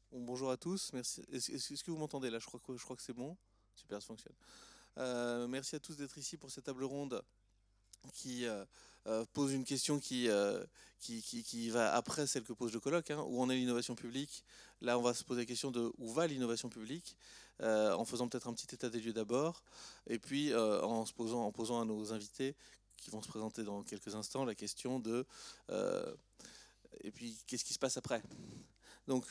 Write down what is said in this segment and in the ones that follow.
Bon, bonjour à tous, merci. Est-ce que vous m'entendez là? Je crois que c'est bon. Super, ça fonctionne. Merci à tous d'être ici pour cette table ronde qui pose une question qui va après celle que pose le colloque, hein. Où en est l'innovation publique? Là, on va se poser la question de où va l'innovation publique, en faisant peut-être un petit état des lieux d'abord, et puis en posant à nos invités qui vont se présenter dans quelques instants la question de et puis qu'est-ce qui se passe après? Donc,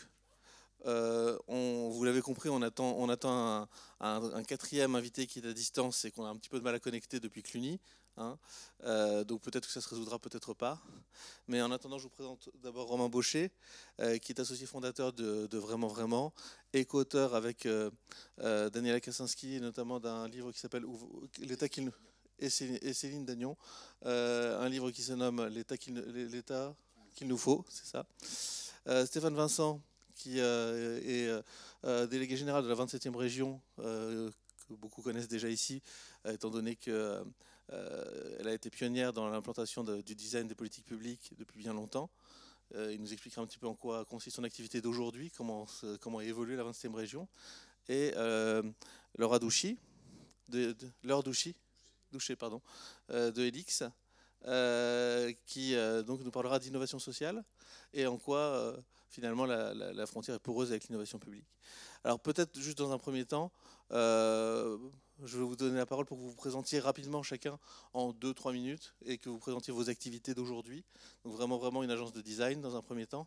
vous l'avez compris, on attend un quatrième invité qui est à distance et qu'on a un petit peu de mal à connecter depuis Cluny, hein. Donc peut-être que ça se résoudra, peut-être pas. Mais en attendant, je vous présente d'abord Romain Baucher, qui est associé fondateur de Vraiment Vraiment et co-auteur avec Daniela Kaczynski, notamment d'un livre qui s'appelle L'État qu'il nous... et Céline Dagnon, un livre qui se nomme L'État qu'il nous faut, c'est ça. Stéphane Vincent, qui est délégué général de la 27e région, que beaucoup connaissent déjà ici, étant donné qu'elle a été pionnière dans l'implantation du design des politiques publiques depuis bien longtemps. Il nous expliquera un petit peu en quoi consiste son activité d'aujourd'hui, comment a évolué la 27e région. Et Laura Douchy, Laure Douchet, pardon, de Helix, qui donc nous parlera d'innovation sociale et en quoi finalement la frontière est poreuse avec l'innovation publique. Alors peut-être juste dans un premier temps, euh, je vais vous donner la parole pour que vous vous présentiez rapidement chacun en 2-3 minutes et que vous présentiez vos activités d'aujourd'hui. Donc vraiment une agence de design dans un premier temps.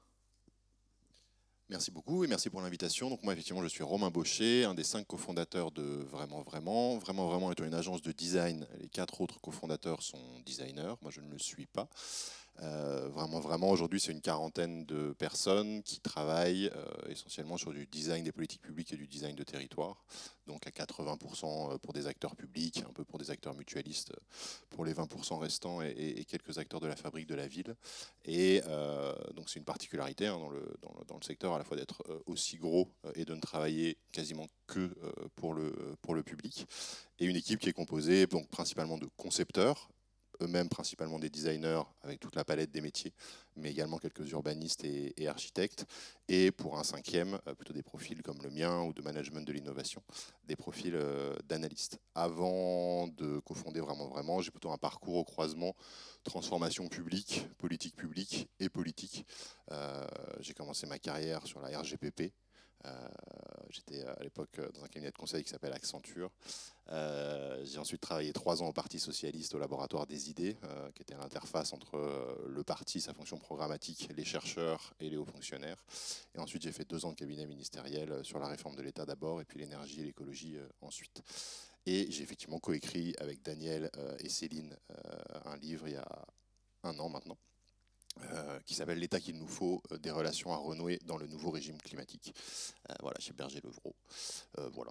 Merci beaucoup et merci pour l'invitation. Donc moi effectivement je suis Romain Baucher, un des 5 cofondateurs de Vraiment Vraiment. Vraiment Vraiment étant une agence de design, les 4 autres cofondateurs sont designers, moi je ne le suis pas. Vraiment Vraiment aujourd'hui c'est une quarantaine de personnes qui travaillent essentiellement sur du design des politiques publiques et du design de territoire. Donc à 80% pour des acteurs publics, un peu pour des acteurs mutualistes, pour les 20% restants et quelques acteurs de la fabrique de la ville. Et donc c'est une particularité hein, dans le secteur à la fois d'être aussi gros et de ne travailler quasiment que pour le public. Et une équipe qui est composée donc, principalement de concepteurs, eux-mêmes principalement des designers avec toute la palette des métiers, mais également quelques urbanistes et architectes, et pour un cinquième, plutôt des profils comme le mien ou de management de l'innovation, des profils d'analystes. Avant de cofonder Vraiment Vraiment, j'ai plutôt un parcours au croisement transformation publique, politique publique et politique. J'ai commencé ma carrière sur la RGPP. Euh, J'étais à l'époque dans un cabinet de conseil qui s'appelle Accenture. J'ai ensuite travaillé 3 ans au Parti socialiste au laboratoire des idées, qui était l'interface entre le parti, sa fonction programmatique, les chercheurs et les hauts fonctionnaires. Et ensuite, j'ai fait 2 ans de cabinet ministériel sur la réforme de l'État d'abord, et puis l'énergie et l'écologie ensuite. Et j'ai effectivement coécrit avec Daniel et Céline un livre il y a un an maintenant, qui s'appelle L'État qu'il nous faut, des relations à renouer dans le nouveau régime climatique. Voilà, chez Berger-Levrault. Voilà.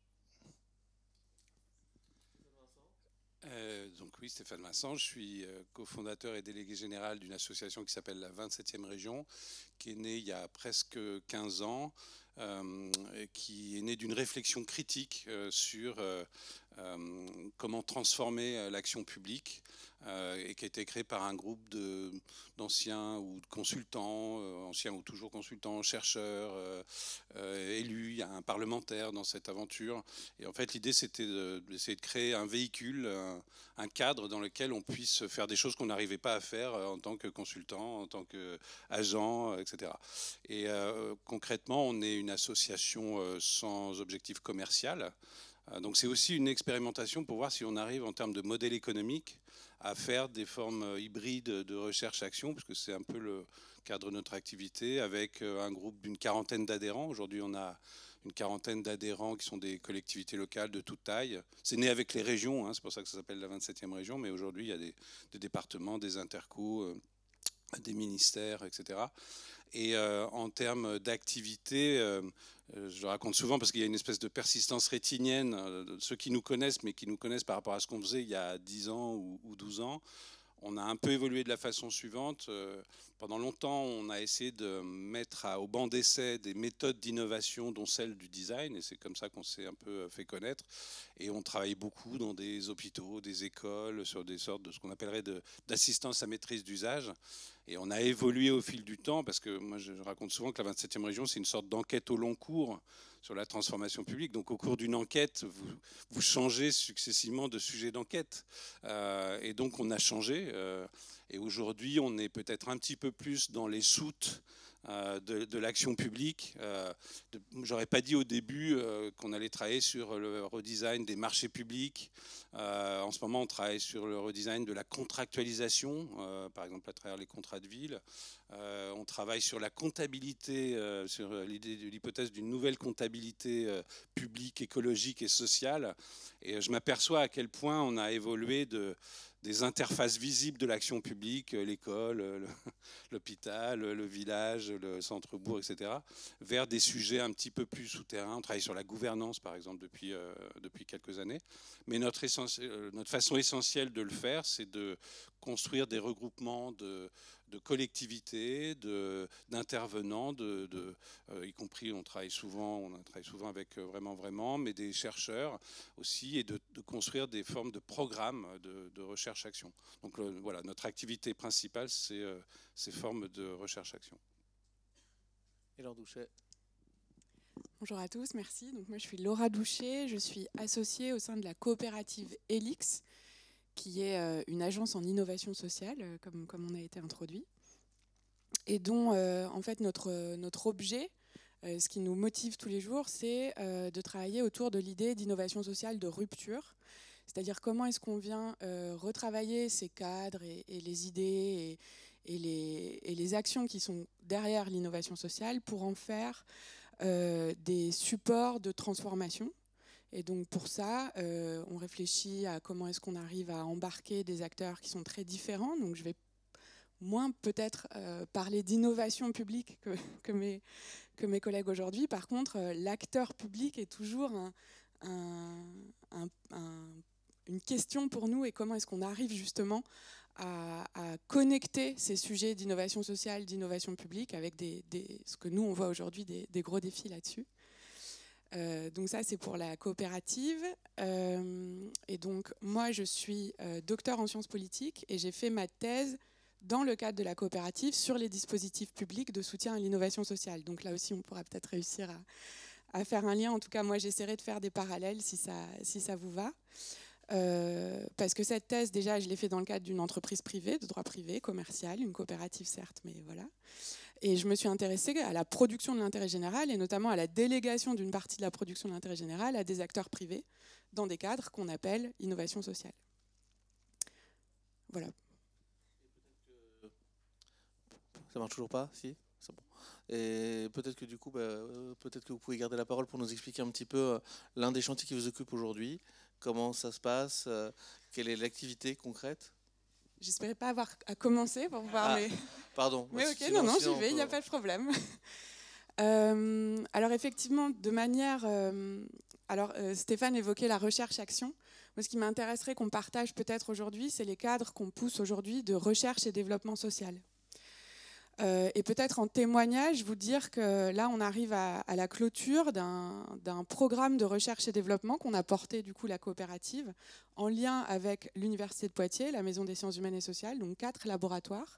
Donc oui, Stéphane Vincent, je suis cofondateur et délégué général d'une association qui s'appelle la 27e région, qui est née il y a presque 15 ans, et qui est née d'une réflexion critique sur comment transformer l'action publique, et qui a été créée par un groupe d'anciens ou de consultants, anciens ou toujours consultants, chercheurs, élus. Il y a un parlementaire dans cette aventure. Et en fait, l'idée, c'était d'essayer de créer un véhicule, un cadre dans lequel on puisse faire des choses qu'on n'arrivait pas à faire en tant que consultant, en tant qu'agent, etc. Et concrètement, on est une association sans objectif commercial. Donc c'est aussi une expérimentation pour voir si on arrive en termes de modèle économique à faire des formes hybrides de recherche-action, parce que c'est un peu le cadre de notre activité, avec un groupe d'une quarantaine d'adhérents. Aujourd'hui, on a une quarantaine d'adhérents qui sont des collectivités locales de toute taille. C'est né avec les régions, hein, c'est pour ça que ça s'appelle la 27e région, mais aujourd'hui, il y a des départements, des intercos, des ministères, etc. Et en termes d'activité, je le raconte souvent parce qu'il y a une espèce de persistance rétinienne, ceux qui nous connaissent, mais qui nous connaissent par rapport à ce qu'on faisait il y a 10 ans ou 12 ans. On a un peu évolué de la façon suivante. Pendant longtemps, on a essayé de mettre au banc d'essai des méthodes d'innovation, dont celle du design, et c'est comme ça qu'on s'est un peu fait connaître. Et on travaille beaucoup dans des hôpitaux, des écoles, sur des sortes de ce qu'on appellerait d'assistance à maîtrise d'usage. Et on a évolué au fil du temps, parce que moi je raconte souvent que la 27e région, c'est une sorte d'enquête au long cours sur la transformation publique. Donc au cours d'une enquête, vous changez successivement de sujet d'enquête. Et donc on a changé. Et aujourd'hui, on est peut-être un petit peu plus dans les soutes de l'action publique. J'aurais pas dit au début qu'on allait travailler sur le redesign des marchés publics. En ce moment, on travaille sur le redesign de la contractualisation, par exemple à travers les contrats de ville. On travaille sur la comptabilité, sur l'hypothèse d'une nouvelle comptabilité publique, écologique et sociale. Et je m'aperçois à quel point on a évolué des interfaces visibles de l'action publique, l'école, l'hôpital, le village, le centre-bourg, etc., vers des sujets un petit peu plus souterrains. On travaille sur la gouvernance, par exemple, depuis quelques années. Mais notre façon essentielle de le faire, c'est de construire des regroupements de collectivités, d'intervenants, y compris on travaille souvent avec vraiment, mais des chercheurs aussi, et de construire des formes de programmes de recherche-action. Donc voilà, notre activité principale, c'est ces formes de recherche-action. Et Laure Douchet. Bonjour à tous, merci. Donc moi je suis Laura Douchet, je suis associée au sein de la coopérative ELIX, qui est une agence en innovation sociale, comme on a été introduit, et dont en fait notre objet, ce qui nous motive tous les jours, c'est de travailler autour de l'idée d'innovation sociale de rupture, c'est-à-dire comment est-ce qu'on vient retravailler ces cadres et les idées et les actions qui sont derrière l'innovation sociale pour en faire des supports de transformation. Et donc pour ça, on réfléchit à comment est-ce qu'on arrive à embarquer des acteurs qui sont très différents. Donc je vais moins peut-être parler d'innovation publique que mes collègues aujourd'hui. Par contre, l'acteur public est toujours une question pour nous, et comment est-ce qu'on arrive justement à connecter ces sujets d'innovation sociale, d'innovation publique avec ce que nous on voit aujourd'hui des gros défis là-dessus. Donc ça c'est pour la coopérative, et donc moi je suis docteur en sciences politiques et j'ai fait ma thèse dans le cadre de la coopérative sur les dispositifs publics de soutien à l'innovation sociale. Donc là aussi on pourra peut-être réussir à faire un lien. En tout cas moi j'essaierai de faire des parallèles si ça vous va, parce que cette thèse déjà je l'ai fait dans le cadre d'une entreprise privée, de droit privé, commercial, une coopérative certes, mais voilà. Et je me suis intéressée à la production de l'intérêt général, et notamment à la délégation d'une partie de la production de l'intérêt général à des acteurs privés dans des cadres qu'on appelle innovation sociale. Voilà. Ça marche toujours pas? Si, c'est bon. Et peut-être que du coup, peut-être que vous pouvez garder la parole pour nous expliquer un petit peu l'un des chantiers qui vous occupe aujourd'hui, comment ça se passe, quelle est l'activité concrète? J'espérais pas avoir à commencer pour pouvoir... Pardon. Mais ok, non, j'y vais, il n'y a pas de problème. Alors effectivement, de manière... Stéphane évoquait la recherche-action. Moi, ce qui m'intéresserait qu'on partage peut-être aujourd'hui, c'est les cadres qu'on pousse aujourd'hui de recherche et développement social. Et peut-être en témoignage, vous dire que là, on arrive à la clôture d'un programme de recherche et développement qu'on a porté, du coup, la coopérative, en lien avec l'Université de Poitiers, la Maison des sciences humaines et sociales, donc 4 laboratoires.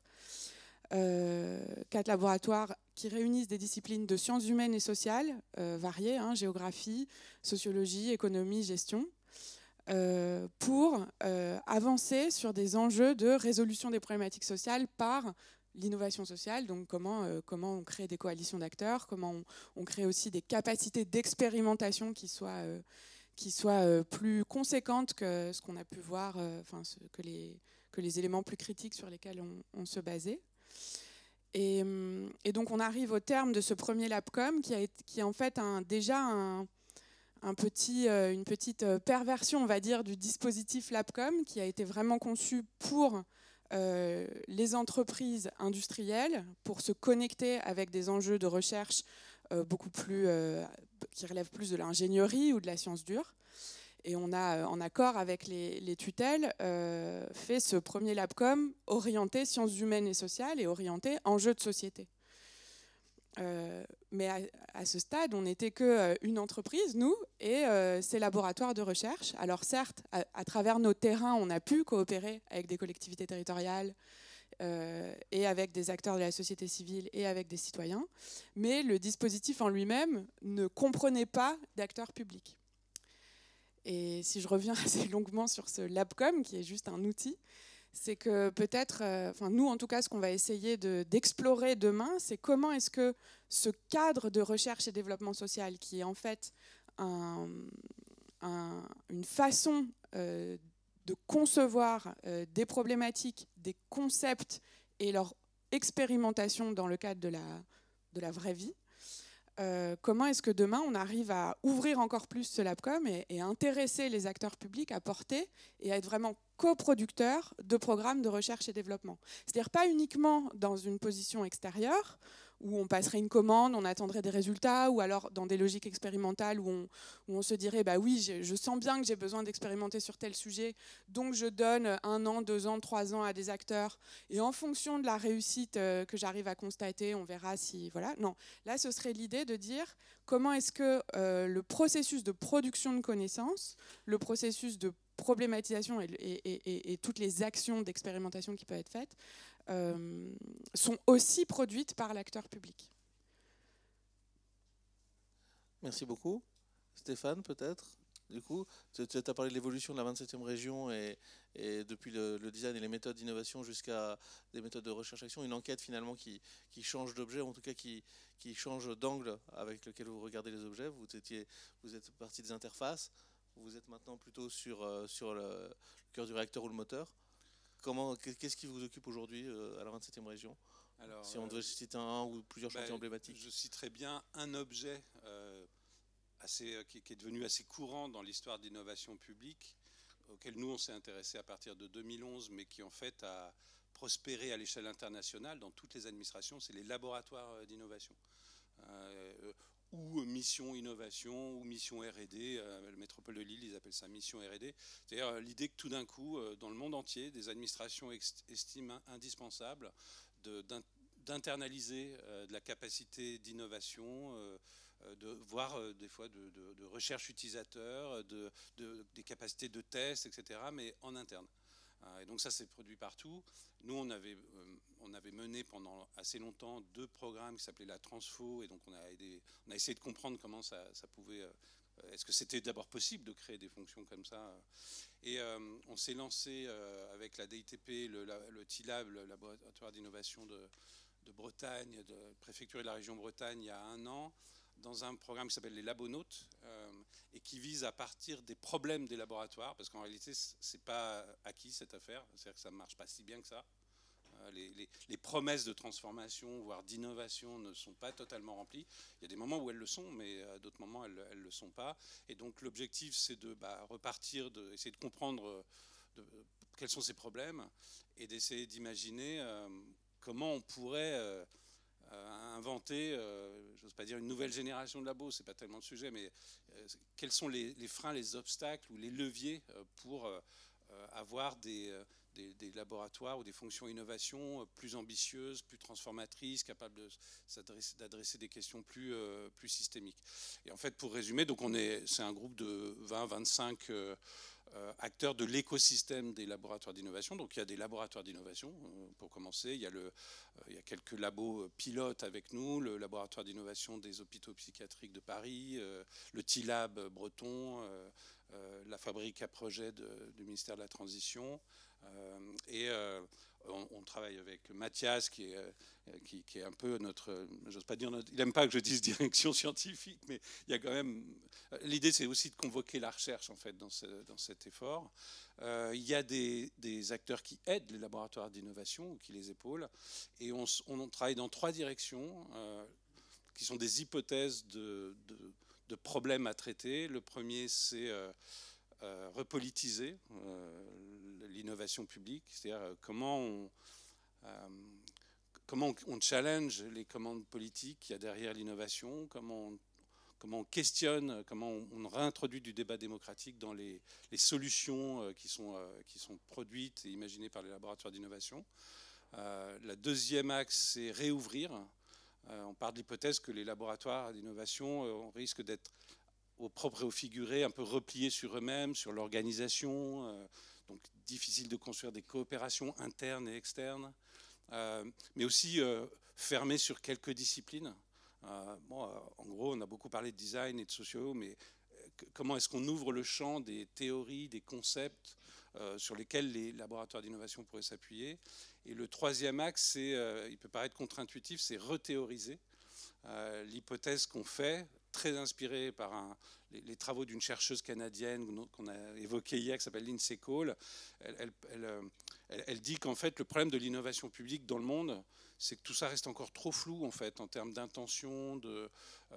4 laboratoires qui réunissent des disciplines de sciences humaines et sociales variées, géographie, sociologie, économie, gestion, pour avancer sur des enjeux de résolution des problématiques sociales par l'innovation sociale, donc comment on crée des coalitions d'acteurs, comment on crée aussi des capacités d'expérimentation qui soient plus conséquentes que ce qu'on a pu voir, que les éléments plus critiques sur lesquels on se basait. Et donc on arrive au terme de ce premier LabCom qui est en fait déjà une petite perversion, on va dire, du dispositif LabCom, qui a été vraiment conçu pour les entreprises industrielles, pour se connecter avec des enjeux de recherche beaucoup plus qui relèvent plus de l'ingénierie ou de la science dure. Et on a, en accord avec les tutelles, fait ce premier LabCom orienté sciences humaines et sociales et orienté enjeux de société. Mais à ce stade, on n'était qu'une entreprise, nous, et ces laboratoires de recherche. Alors certes, à travers nos terrains, on a pu coopérer avec des collectivités territoriales et avec des acteurs de la société civile et avec des citoyens, mais le dispositif en lui-même ne comprenait pas d'acteurs publics. Et si je reviens assez longuement sur ce LabCom, qui est juste un outil, c'est que peut-être, nous en tout cas, ce qu'on va essayer d'explorer demain, c'est comment est-ce que ce cadre de recherche et développement social, qui est en fait une façon de concevoir des problématiques, des concepts et leur expérimentation dans le cadre de la vraie vie, comment est-ce que demain on arrive à ouvrir encore plus ce LabCom et intéresser les acteurs publics à porter et à être vraiment coproducteurs de programmes de recherche et développement. C'est-à-dire pas uniquement dans une position extérieure où on passerait une commande, on attendrait des résultats, ou alors dans des logiques expérimentales où on se dirait bah oui, je sens bien que j'ai besoin d'expérimenter sur tel sujet, donc je donne 1 an, 2 ans, 3 ans à des acteurs, et en fonction de la réussite que j'arrive à constater, on verra si... Voilà. Non, là ce serait l'idée de dire comment est-ce que le processus de production de connaissances, le processus de problématisation et toutes les actions d'expérimentation qui peuvent être faites sont aussi produites par l'acteur public. Merci beaucoup. Stéphane, peut-être. Du coup, tu as parlé de l'évolution de la 27e région et depuis le design et les méthodes d'innovation jusqu'à des méthodes de recherche-action, une enquête finalement qui change d'objet, en tout cas qui change d'angle avec lequel vous regardez les objets. Vous êtes parti des interfaces, vous êtes maintenant plutôt sur le cœur du réacteur ou le moteur. Qu'est-ce qui vous occupe aujourd'hui à la 27e région? Alors, si on devait citer un ou plusieurs chantiers emblématiques. Je citerai bien un objet qui est devenu assez courant dans l'histoire de l'innovation publique, auquel nous on s'est intéressé à partir de 2011, mais qui en fait a prospéré à l'échelle internationale dans toutes les administrations, c'est les laboratoires d'innovation. Ou mission innovation, ou mission R&D. La métropole de Lille, ils appellent ça mission R&D. C'est-à-dire l'idée que tout d'un coup, dans le monde entier, des administrations estiment indispensable d'internaliser de la capacité d'innovation, voire des fois de recherche utilisateur, des capacités de test, etc., mais en interne. Et donc ça s'est produit partout. Nous, on avait mené pendant assez longtemps 2 programmes qui s'appelaient la Transfo, et donc on a essayé de comprendre comment ça pouvait... Est-ce que c'était d'abord possible de créer des fonctions comme ça? Et on s'est lancé avec la DITP, le TILAB, le laboratoire d'innovation de Bretagne, de la préfecture de la région Bretagne, il y a 1 an, dans un programme qui s'appelle les Labonautes, et qui vise à partir des problèmes des laboratoires, parce qu'en réalité, c'est pas acquis cette affaire, c'est-à-dire que ça ne marche pas si bien que ça. Les promesses de transformation, voire d'innovation, ne sont pas totalement remplies. Il y a des moments où elles le sont, mais à d'autres moments, elles ne le sont pas. Et donc l'objectif, c'est de repartir, d'essayer de comprendre quels sont ces problèmes, et d'essayer d'imaginer comment on pourrait... inventer, j'ose pas dire une nouvelle génération de labos, c'est pas tellement le sujet, mais quels sont les freins, les obstacles ou les leviers pour avoir des laboratoires ou des fonctions innovation plus ambitieuses, plus transformatrices, capables d'adresser des questions plus systémiques. Et en fait, pour résumer, donc c'est un groupe de 20-25 acteurs de l'écosystème des laboratoires d'innovation. Donc il y a des laboratoires d'innovation, pour commencer. Il y a quelques labos pilotes avec nous, le laboratoire d'innovation des hôpitaux psychiatriques de Paris, le TILAB breton, la fabrique à projet du ministère de la Transition. Et on travaille avec Mathias, qui est un peu notre... J'ose pas dire il n'aime pas que je dise direction scientifique, mais il y a quand même... L'idée, c'est aussi de convoquer la recherche, en fait, dans cet effort. Il y a des acteurs qui aident les laboratoires d'innovation, qui les épaulent. Et on travaille dans 3 directions, qui sont des hypothèses de problèmes à traiter. Le premier, c'est... repolitiser l'innovation publique, c'est-à-dire comment on challenge les commandes politiques qu'il y a derrière l'innovation, comment on questionne, comment on réintroduit du débat démocratique dans les solutions qui sont produites et imaginées par les laboratoires d'innovation. La deuxième axe, c'est réouvrir. On part de l'hypothèse que les laboratoires d'innovation risquent d'être au propre et au figuré, un peu repliés sur eux-mêmes, sur l'organisation, donc difficile de construire des coopérations internes et externes. mais aussi fermé sur quelques disciplines. En gros, on a beaucoup parlé de design et de sociaux, mais comment est-ce qu'on ouvre le champ des théories, des concepts sur lesquels les laboratoires d'innovation pourraient s'appuyer. Et le troisième axe, il peut paraître contre-intuitif, c'est rethéoriser. L'hypothèse qu'on fait, très inspirée par les travaux d'une chercheuse canadienne qu'on a évoquée hier, qui s'appelle Lindsay Cole, elle dit qu'en fait, le problème de l'innovation publique dans le monde, c'est que tout ça reste encore trop flou en fait, en termes d'intention, de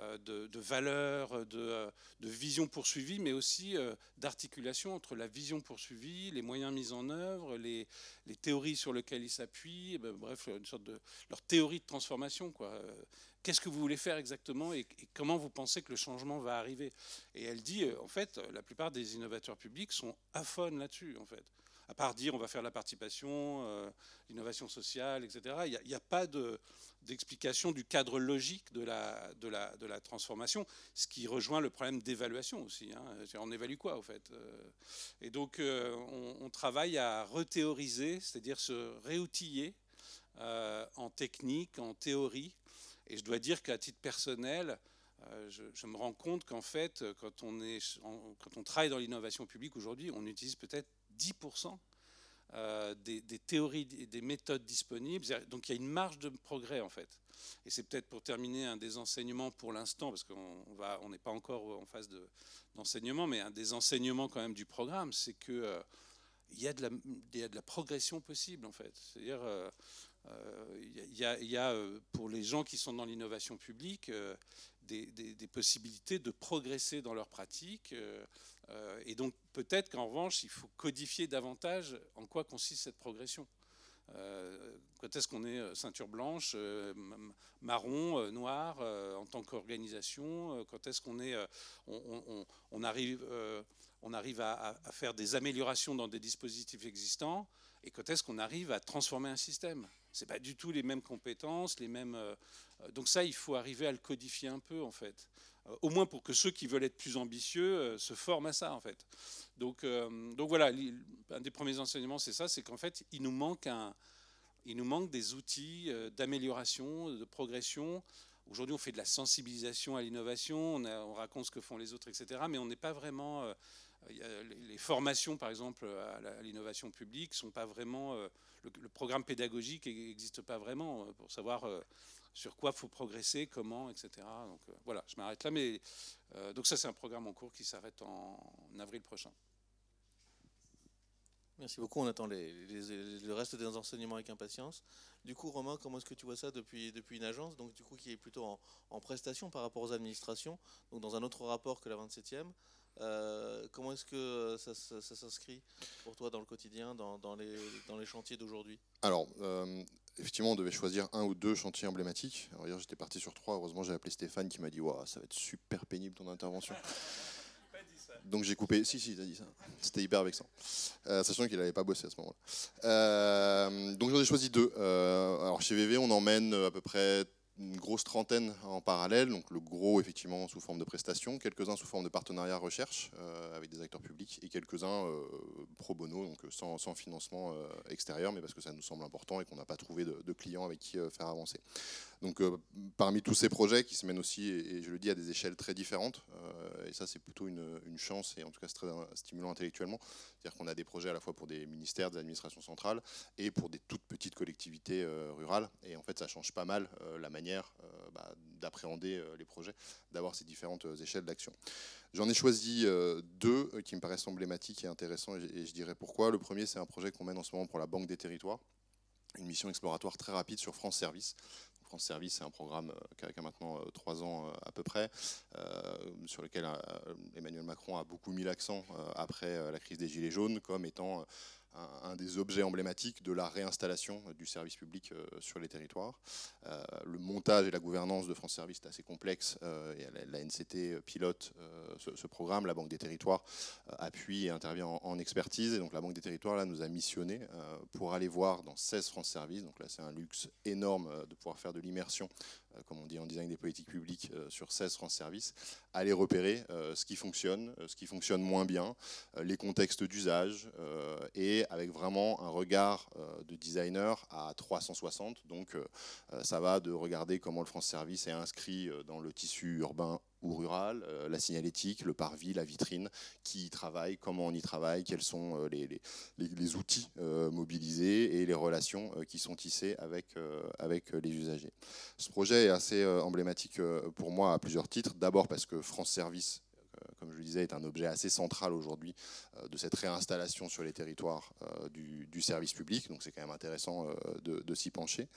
valeur, de vision poursuivie, mais aussi d'articulation entre la vision poursuivie, les moyens mis en œuvre, les théories sur lesquelles ils s'appuient, bref, une sorte de leur théorie de transformation, quoi. Qu'est-ce que vous voulez faire exactement et comment vous pensez que le changement va arriver? Et elle dit, en fait, la plupart des innovateurs publics sont aphones là-dessus, en fait. À part dire on va faire la participation, l'innovation sociale, etc. Il n'y a pas d'explication du cadre logique de la transformation, ce qui rejoint le problème d'évaluation aussi. Hein. On évalue quoi, au fait? Et donc, on travaille à rethéoriser, c'est-à-dire se réoutiller en technique, en théorie. Et je dois dire qu'à titre personnel, je me rends compte qu'en fait, quand on travaille dans l'innovation publique aujourd'hui, on utilise peut-être 10% des théories et des méthodes disponibles. Donc il y a une marge de progrès en fait. Et c'est peut-être pour terminer un des enseignements pour l'instant, parce qu'on n'est pas encore en phase d'enseignement, mais un des enseignements quand même du programme, c'est qu'il y a de la progression possible en fait. C'est-à-dire il y a pour les gens qui sont dans l'innovation publique des possibilités de progresser dans leur pratique. Et donc peut-être qu'en revanche, il faut codifier davantage en quoi consiste cette progression. Quand est-ce qu'on est ceinture blanche, marron, noir en tant qu'organisation? Quand est-ce qu'on est, on arrive à faire des améliorations dans des dispositifs existants? Et quand est-ce qu'on arrive à transformer un système? C'est pas du tout les mêmes compétences, les mêmes. Donc ça, il faut arriver à le codifier un peu en fait. Au moins pour que ceux qui veulent être plus ambitieux se forment à ça en fait. Donc voilà, un des premiers enseignements c'est ça, c'est qu'en fait il nous manque des outils d'amélioration, de progression. Aujourd'hui on fait de la sensibilisation à l'innovation, on raconte ce que font les autres, etc. Mais on n'est pas vraiment... les formations par exemple à l'innovation publique sont pas vraiment... le programme pédagogique n'existe pas vraiment pour savoir... sur quoi il faut progresser, comment, etc. Donc voilà, je m'arrête là. Mais donc ça, c'est un programme en cours qui s'arrête en avril prochain. Merci beaucoup, on attend le reste des enseignements avec impatience. Du coup, Romain, comment est-ce que tu vois ça depuis une agence, donc du coup qui est plutôt en prestation par rapport aux administrations, donc dans un autre rapport que la 27e. Comment est-ce que ça s'inscrit pour toi dans le quotidien, dans les chantiers d'aujourd'hui? Alors, effectivement, on devait choisir un ou deux chantiers emblématiques. Alors, hier, j'étais parti sur 3. Heureusement, j'ai appelé Stéphane qui m'a dit wow, ça va être super pénible ton intervention. Donc j'ai coupé. Si, t'as dit ça. C'était hyper vexant. Sachant qu'il n'avait pas bossé à ce moment-là. Donc j'en ai choisi 2. Alors chez VV, on emmène à peu près une grosse trentaine en parallèle, donc le gros effectivement sous forme de prestations, quelques-uns sous forme de partenariat recherche avec des acteurs publics et quelques-uns pro bono, donc sans financement extérieur, mais parce que ça nous semble important et qu'on n'a pas trouvé de clients avec qui faire avancer. Donc parmi tous ces projets qui se mènent aussi, et je le dis, à des échelles très différentes, et ça c'est plutôt une chance et en tout cas c'est très stimulant intellectuellement, c'est-à-dire qu'on a des projets à la fois pour des ministères, des administrations centrales et pour des toutes petites collectivités rurales, et en fait ça change pas mal la manière d'appréhender les projets, d'avoir ces différentes échelles d'action. J'en ai choisi 2 qui me paraissent emblématiques et intéressants, et je dirais pourquoi. Le premier, c'est un projet qu'on mène en ce moment pour la Banque des Territoires, une mission exploratoire très rapide sur France Service. France Service, c'est un programme qui a maintenant 3 ans à peu près, sur lequel Emmanuel Macron a beaucoup mis l'accent après la crise des Gilets jaunes, comme étant un des objets emblématiques de la réinstallation du service public sur les territoires. Le montage et la gouvernance de France Service est assez complexe, et la NCT pilote ce programme, la Banque des Territoires appuie et intervient en expertise, et donc la Banque des Territoires là, nous a missionné pour aller voir dans 16 France Service, donc là c'est un luxe énorme de pouvoir faire de l'immersion comme on dit en design des politiques publiques, sur 16 France Service, aller repérer ce qui fonctionne moins bien, les contextes d'usage, et avec vraiment un regard de designer à 360. Donc ça va de regarder comment le France Service est inscrit dans le tissu urbain ou rural, la signalétique, le parvis, la vitrine, qui y travaille, comment on y travaille, quels sont les outils mobilisés et les relations qui sont tissées avec les usagers. Ce projet est assez emblématique pour moi à plusieurs titres. D'abord parce que France Service, comme je le disais, est un objet assez central aujourd'hui de cette réinstallation sur les territoires du service public. Donc c'est quand même intéressant de s'y pencher.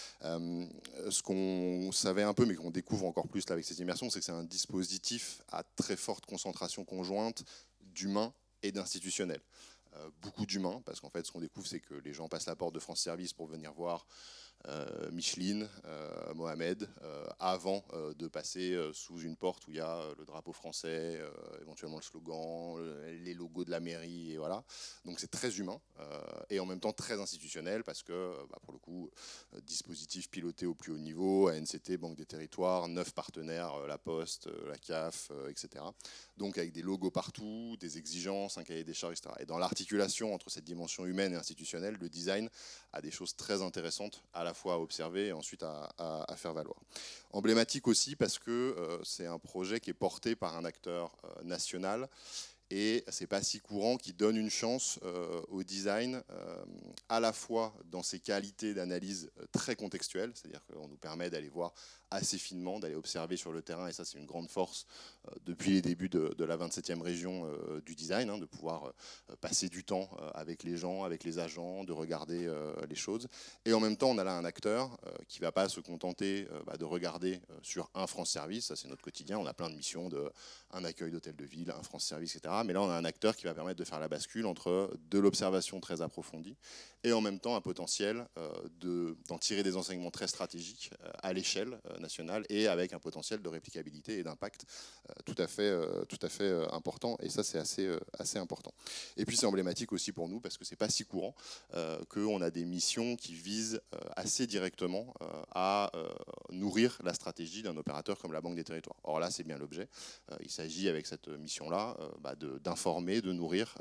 Ce qu'on savait un peu, mais qu'on découvre encore plus là, avec cette immersion, c'est que c'est un dispositif à très forte concentration conjointe d'humains et d'institutionnels. Beaucoup d'humains, parce qu'en fait, ce qu'on découvre, c'est que les gens passent la porte de France Service pour venir voir Micheline, Mohamed, avant de passer sous une porte où il y a le drapeau français, éventuellement le slogan, les logos de la mairie, et voilà. Donc c'est très humain et en même temps très institutionnel parce que, pour le coup, dispositif piloté au plus haut niveau, ANCT, Banque des Territoires, 9 partenaires, la Poste, la CAF, etc. Donc avec des logos partout, des exigences, un cahier des charges, etc. Et dans l'articulation entre cette dimension humaine et institutionnelle, le design a des choses très intéressantes à la fois à observer et ensuite à faire valoir. Emblématique aussi parce que c'est un projet qui est porté par un acteur national et c'est pas si courant, qui donne une chance au design à la fois dans ses qualités d'analyse très contextuelles, c'est-à-dire qu'on nous permet d'aller voir assez finement, d'aller observer sur le terrain, et ça c'est une grande force depuis les débuts de la 27e région du design, de pouvoir passer du temps avec les gens, avec les agents, de regarder les choses. Et en même temps, on a là un acteur qui ne va pas se contenter de regarder sur un France Service, ça c'est notre quotidien, on a plein de missions, un accueil d'hôtel de ville, un France Service, etc. Mais là, on a un acteur qui va permettre de faire la bascule entre de l'observation très approfondie et en même temps un potentiel d'en tirer des enseignements très stratégiques à l'échelle nationale et avec un potentiel de réplicabilité et d'impact tout à fait important. Et ça, c'est assez important. Et puis, c'est emblématique aussi pour nous parce que c'est pas si courant qu'on a des missions qui visent assez directement à nourrir la stratégie d'un opérateur comme la Banque des Territoires. Or là, c'est bien l'objet. Il s'agit avec cette mission-là d'informer, de nourrir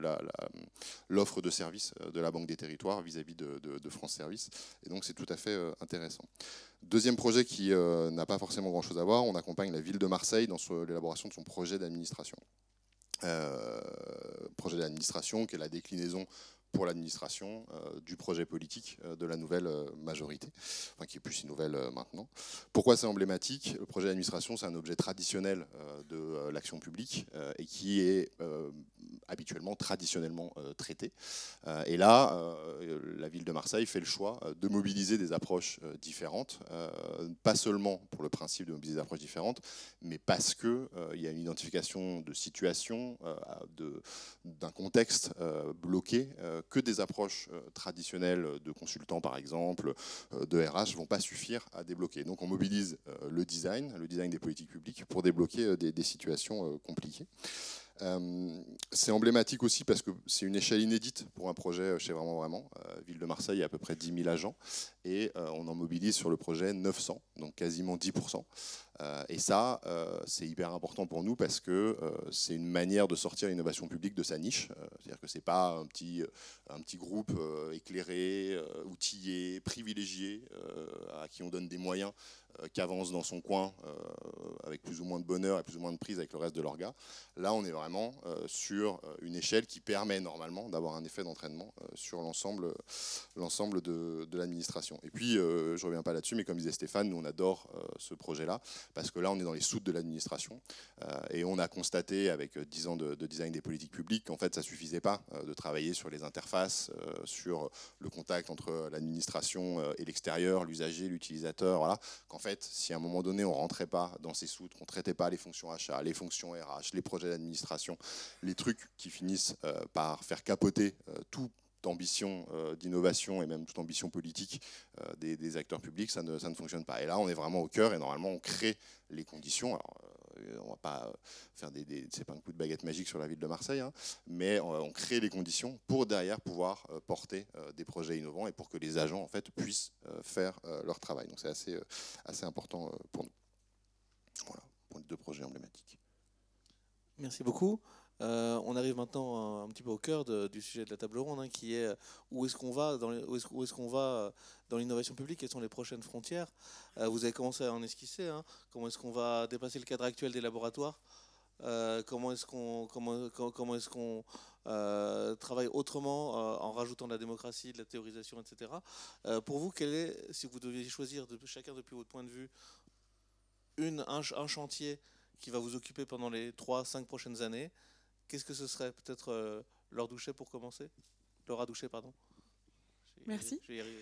l'offre de services de la Banque des Territoires vis-à-vis de France Service. Et donc c'est tout à fait intéressant. Deuxième projet qui n'a pas forcément grand-chose à voir, on accompagne la ville de Marseille dans l'élaboration de son projet d'administration. Projet d'administration qui est la déclinaison pour l'administration du projet politique de la nouvelle majorité, enfin, qui est plus si nouvelle maintenant. Pourquoi c'est emblématique? Le projet d'administration, c'est un objet traditionnel de l'action publique et qui est habituellement, traditionnellement traité. Et là, la ville de Marseille fait le choix de mobiliser des approches différentes, pas seulement pour le principe de mobiliser des approches différentes, mais parce qu'il y a une identification de situation, d'un contexte bloqué, que des approches traditionnelles de consultants, par exemple, de RH, ne vont pas suffire à débloquer. Donc on mobilise le design des politiques publiques pour débloquer des situations compliquées. C'est emblématique aussi parce que c'est une échelle inédite pour un projet chez Vraiment. Ville de Marseille, il y a à peu près 10 000 agents et on en mobilise sur le projet 900, donc quasiment 10%. Et ça, c'est hyper important pour nous parce que c'est une manière de sortir l'innovation publique de sa niche. C'est-à-dire que ce n'est pas un petit groupe éclairé, outillé, privilégié, à qui on donne des moyens, qui avance dans son coin avec plus ou moins de bonheur et plus ou moins de prise avec le reste de l'orga. Là, on est vraiment sur une échelle qui permet normalement d'avoir un effet d'entraînement sur l'ensemble de l'administration. Et puis, je ne reviens pas là-dessus, mais comme disait Stéphane, nous, on adore ce projet-là, parce que là, on est dans les soutes de l'administration. Et on a constaté, avec 10 ans de design des politiques publiques, qu'en fait, ça ne suffisait pas de travailler sur les interfaces, sur le contact entre l'administration et l'extérieur, l'usager, l'utilisateur, voilà. Qu'en fait, si à un moment donné, on ne rentrait pas dans ces soutes, qu'on ne traitait pas les fonctions achat, les fonctions RH, les projets d'administration, les trucs qui finissent par faire capoter toute ambition d'innovation et même toute ambition politique des acteurs publics, ça ne fonctionne pas. Et là, on est vraiment au cœur et normalement, on crée les conditions. Alors, on ne va pas faire c'est pas un coup de baguette magique sur la ville de Marseille, hein, mais on crée les conditions pour derrière pouvoir porter des projets innovants et pour que les agents en fait puissent faire leur travail. Donc c'est assez important pour nous. Voilà, pour les 2 projets emblématiques. Merci beaucoup. On arrive maintenant un petit peu au cœur du sujet de la table ronde, hein, qui est où est-ce qu'on va dans l'innovation publique, quelles sont les prochaines frontières. Vous avez commencé à en esquisser, hein. Comment est-ce qu'on va dépasser le cadre actuel des laboratoires, comment est-ce qu'on travaille autrement en rajoutant de la démocratie, de la théorisation, etc. Pour vous, quel est, si vous deviez choisir chacun depuis votre point de vue un chantier qui va vous occuper pendant les 3-5 prochaines années, qu'est-ce que ce serait? Peut-être Laura Douchet pour commencer. Laura Douchet, pardon. Merci. Je vais y arriver.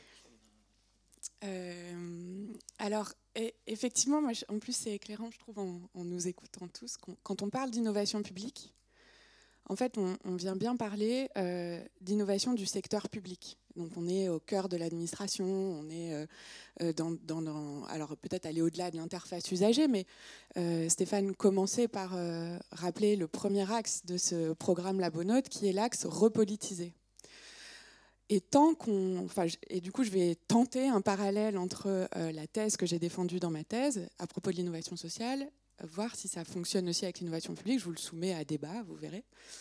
Alors, effectivement, moi, en plus, c'est éclairant, je trouve, en nous écoutant tous. Quand on parle d'innovation publique, en fait, on vient bien parler d'innovation du secteur public. Donc, on est au cœur de l'administration, on est alors peut-être aller au-delà de l'interface usagée, mais Stéphane commençait par rappeler le premier axe de ce programme Labonote, qui est l'axe repolitisé. Et du coup, je vais tenter un parallèle entre la thèse que j'ai défendue dans ma thèse à propos de l'innovation sociale, voir si ça fonctionne aussi avec l'innovation publique. Je vous le soumets à débat, vous verrez.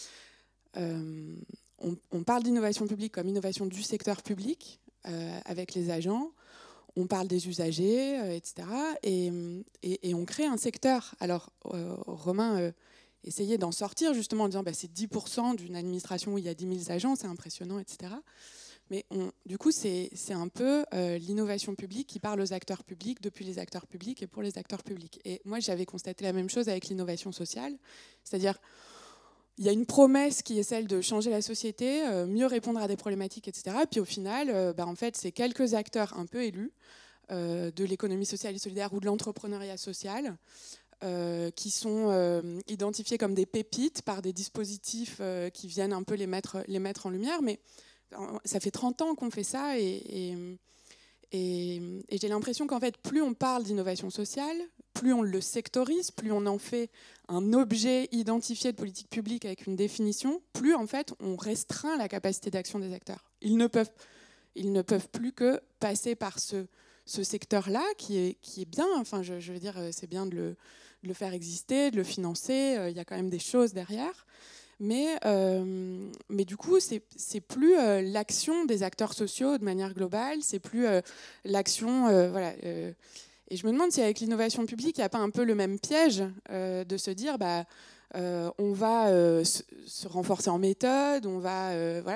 On parle d'innovation publique comme innovation du secteur public, avec les agents. On parle des usagers, etc. Et on crée un secteur. Alors, Romain essayait d'en sortir justement en disant c'est 10% d'une administration où il y a 10 000 agents, c'est impressionnant, etc. Mais du coup, c'est un peu l'innovation publique qui parle aux acteurs publics, depuis les acteurs publics et pour les acteurs publics. Et moi, j'avais constaté la même chose avec l'innovation sociale. C'est-à-dire, il y a une promesse qui est celle de changer la société, mieux répondre à des problématiques, etc. Et puis au final, en fait, c'est quelques acteurs un peu élus de l'économie sociale et solidaire ou de l'entrepreneuriat social qui sont identifiés comme des pépites par des dispositifs qui viennent un peu les mettre en lumière. Mais ça fait 30 ans qu'on fait ça et j'ai l'impression qu'en fait, plus on parle d'innovation sociale, plus on le sectorise, plus on en fait un objet identifié de politique publique avec une définition, plus en fait on restreint la capacité d'action des acteurs. Ils ne peuvent plus que passer par ce secteur-là qui est bien. Enfin, je veux dire, c'est bien de le faire exister, de le financer. Il y a quand même des choses derrière. Mais du coup, c'est plus l'action des acteurs sociaux de manière globale, c'est plus l'action, et je me demande si avec l'innovation publique, il n'y a pas un peu le même piège de se dire, on va se renforcer en méthode, on va,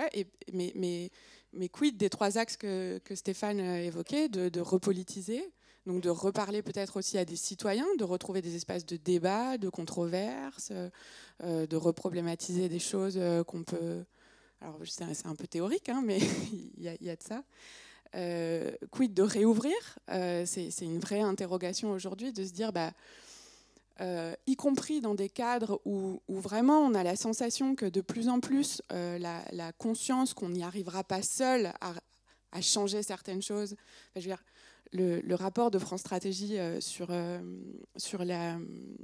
mais quid des 3 axes que Stéphane évoquait, de repolitiser, donc de reparler peut-être aussi à des citoyens, de retrouver des espaces de débat, de controverse, de reproblématiser des choses qu'on peut... Alors c'est un peu théorique, hein, mais il y a de ça. Quid de réouvrir, c'est une vraie interrogation aujourd'hui, de se dire, y compris dans des cadres où vraiment on a la sensation que de plus en plus la conscience qu'on n'y arrivera pas seul à changer certaines choses. Enfin, je veux dire, le rapport de France Stratégie sur la...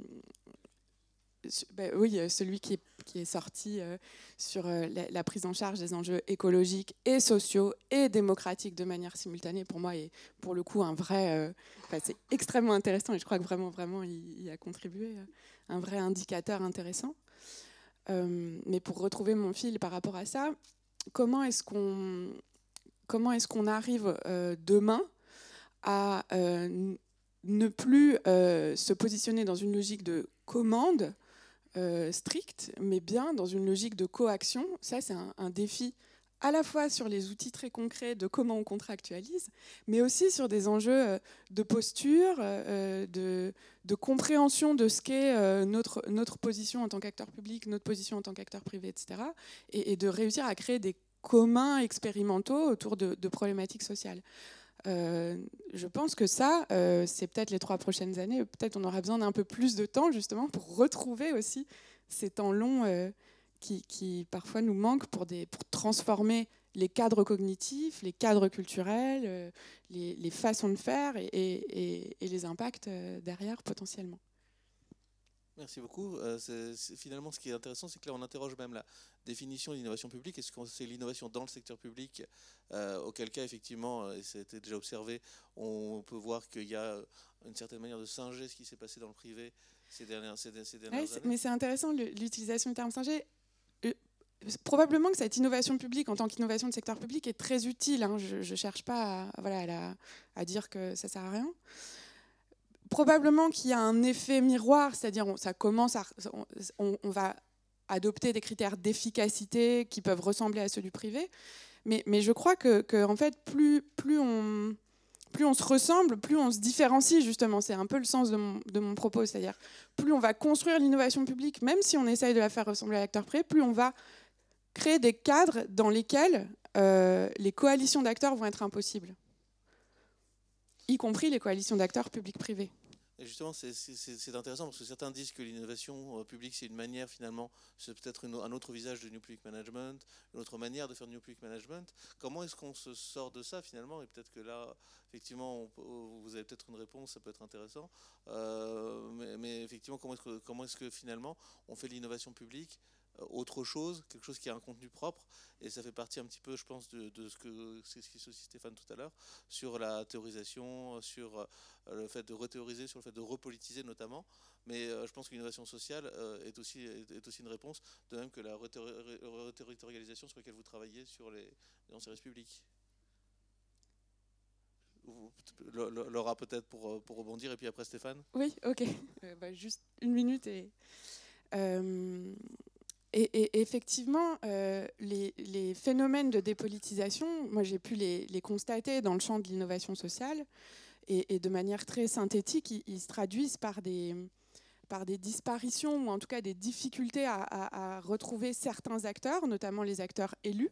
oui, celui qui est sorti sur la prise en charge des enjeux écologiques et sociaux et démocratiques de manière simultanée, pour moi, est pour le coup un vrai... c'est extrêmement intéressant et je crois que vraiment il a contribué, un vrai indicateur intéressant. Mais pour retrouver mon fil par rapport à ça, comment est-ce qu'on arrive demain à ne plus se positionner dans une logique de commande stricte, mais bien dans une logique de coaction. Ça, c'est un défi à la fois sur les outils très concrets de comment on contractualise, mais aussi sur des enjeux de posture, de compréhension de ce qu'est notre position en tant qu'acteur public, notre position en tant qu'acteur privé, etc. Et de réussir à créer des communs expérimentaux autour de problématiques sociales. Je pense que ça, c'est peut-être les 3 prochaines années. Peut-être on aura besoin d'un peu plus de temps justement pour retrouver aussi ces temps longs qui parfois nous manquent pour transformer les cadres cognitifs, les cadres culturels, les façons de faire et les impacts derrière potentiellement. Merci beaucoup. Finalement, ce qui est intéressant, c'est que là, on interroge même la définition de l'innovation publique. Est-ce que c'est l'innovation dans le secteur public, auquel cas, effectivement, et ça a été déjà observé, on peut voir qu'il y a une certaine manière de singer ce qui s'est passé dans le privé ces dernières années. Mais c'est intéressant l'utilisation du terme singer. Probablement que cette innovation publique, en tant qu'innovation de secteur public, est très utile. Hein. Je ne cherche pas à dire que ça ne sert à rien. Probablement qu'il y a un effet miroir, c'est-à-dire on va adopter des critères d'efficacité qui peuvent ressembler à ceux du privé, mais je crois que en fait, plus on se ressemble, plus on se différencie, justement. C'est un peu le sens de mon propos, c'est-à-dire plus on va construire l'innovation publique, même si on essaye de la faire ressembler à l'acteur privé, plus on va créer des cadres dans lesquels les coalitions d'acteurs vont être impossibles, y compris les coalitions d'acteurs publics-privés. Et justement, c'est intéressant parce que certains disent que l'innovation publique, c'est une manière, finalement, c'est peut-être un autre visage de New Public Management, une autre manière de faire New Public Management. Comment est-ce qu'on se sort de ça, finalement? Et peut-être que là, effectivement, vous avez peut-être une réponse, ça peut être intéressant. Mais effectivement, comment est-ce que, finalement, on fait l'innovation publique autre chose, quelque chose qui a un contenu propre, et ça fait partie un petit peu, je pense, de ce que c'est ce qui dit Stéphane tout à l'heure, sur la théorisation, sur le fait de rethéoriser, sur le fait de repolitiser notamment, mais je pense que l'innovation sociale est aussi une réponse, de même que la reterritorialisation sur laquelle vous travaillez sur les services publics. Laura, peut-être pour rebondir, et puis après Stéphane. Oui, ok. Juste une minute Et effectivement, les phénomènes de dépolitisation, moi j'ai pu les constater dans le champ de l'innovation sociale, et de manière très synthétique, ils se traduisent par des disparitions, ou en tout cas des difficultés à retrouver certains acteurs, notamment les acteurs élus.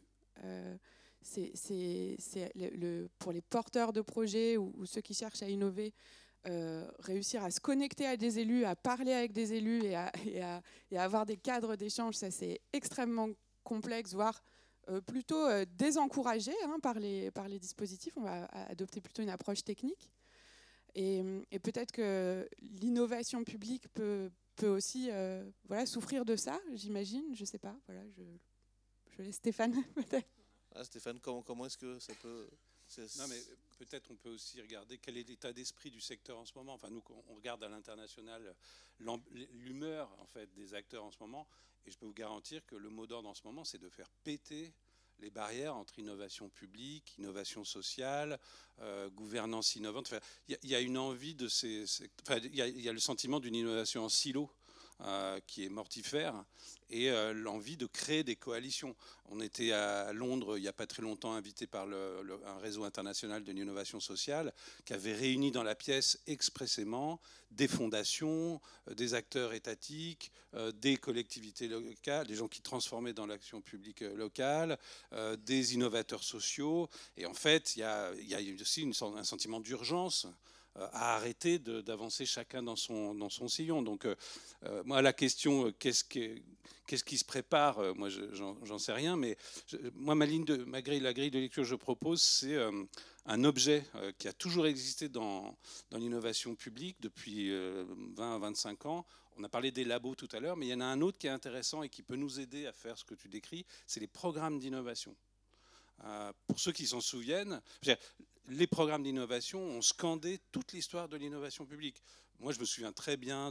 Pour les porteurs de projets ou ceux qui cherchent à innover, réussir à se connecter à des élus, à parler avec des élus et à avoir des cadres d'échange, ça c'est extrêmement complexe, voire plutôt désencouragé par les dispositifs. On va adopter plutôt une approche technique. Et peut-être que l'innovation publique peut aussi souffrir de ça, j'imagine, je ne sais pas. Voilà, je laisse Stéphane peut-être. Stéphane, comment est-ce que ça peut... Non, mais peut-être on peut aussi regarder quel est l'état d'esprit du secteur en ce moment. Enfin, nous, on regarde à l'international l'humeur en fait des acteurs en ce moment, et je peux vous garantir que le mot d'ordre en ce moment, c'est de faire péter les barrières entre innovation publique, innovation sociale, gouvernance innovante. Enfin, il y a une envie de il y a le sentiment d'une innovation en silo qui est mortifère, et l'envie de créer des coalitions. On était à Londres il n'y a pas très longtemps, invité par un réseau international de l'innovation sociale qui avait réuni dans la pièce expressément des fondations, des acteurs étatiques, des collectivités locales, des gens qui transformaient dans l'action publique locale, des innovateurs sociaux. Et en fait, il y a aussi un sentiment d'urgence à arrêter d'avancer chacun dans son sillon. Donc moi, la question, qu'est-ce qui se prépare, moi j'en sais rien, mais moi la grille de lecture que je propose, c'est un objet qui a toujours existé dans l'innovation publique depuis 20 à 25 ans. On a parlé des labos tout à l'heure, mais il y en a un autre qui est intéressant et qui peut nous aider à faire ce que tu décris, c'est les programmes d'innovation. Pour ceux qui s'en souviennent, les programmes d'innovation ont scandé toute l'histoire de l'innovation publique. Moi, je me souviens très bien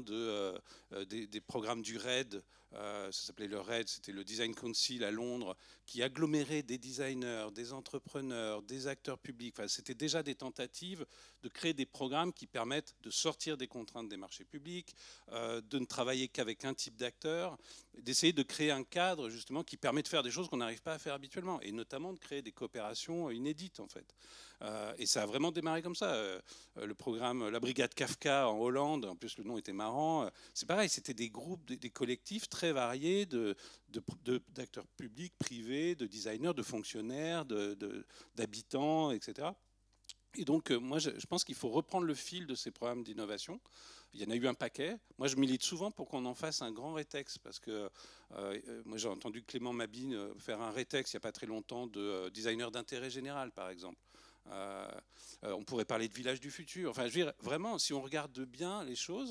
des programmes du RED. Ça s'appelait le RED, c'était le Design Council à Londres, qui agglomérait des designers, des entrepreneurs, des acteurs publics. Enfin, c'était déjà des tentatives de créer des programmes qui permettent de sortir des contraintes des marchés publics, de ne travailler qu'avec un type d'acteurs, d'essayer de créer un cadre justement qui permet de faire des choses qu'on n'arrive pas à faire habituellement, et notamment de créer des coopérations inédites en fait. Et ça a vraiment démarré comme ça. Le programme La Brigade Kafka en Hollande, en plus le nom était marrant, c'est pareil, c'était des groupes, des collectifs très variés d'acteurs publics, privés, de designers, de fonctionnaires, d'habitants, etc. Et donc, moi, je pense qu'il faut reprendre le fil de ces programmes d'innovation. Il y en a eu un paquet. Moi, je milite souvent pour qu'on en fasse un grand rétex, parce que moi, j'ai entendu Clément Mabine faire un rétex il n'y a pas très longtemps de designers d'intérêt général, par exemple. On pourrait parler de village du futur. Enfin, je veux dire, vraiment, si on regarde bien les choses,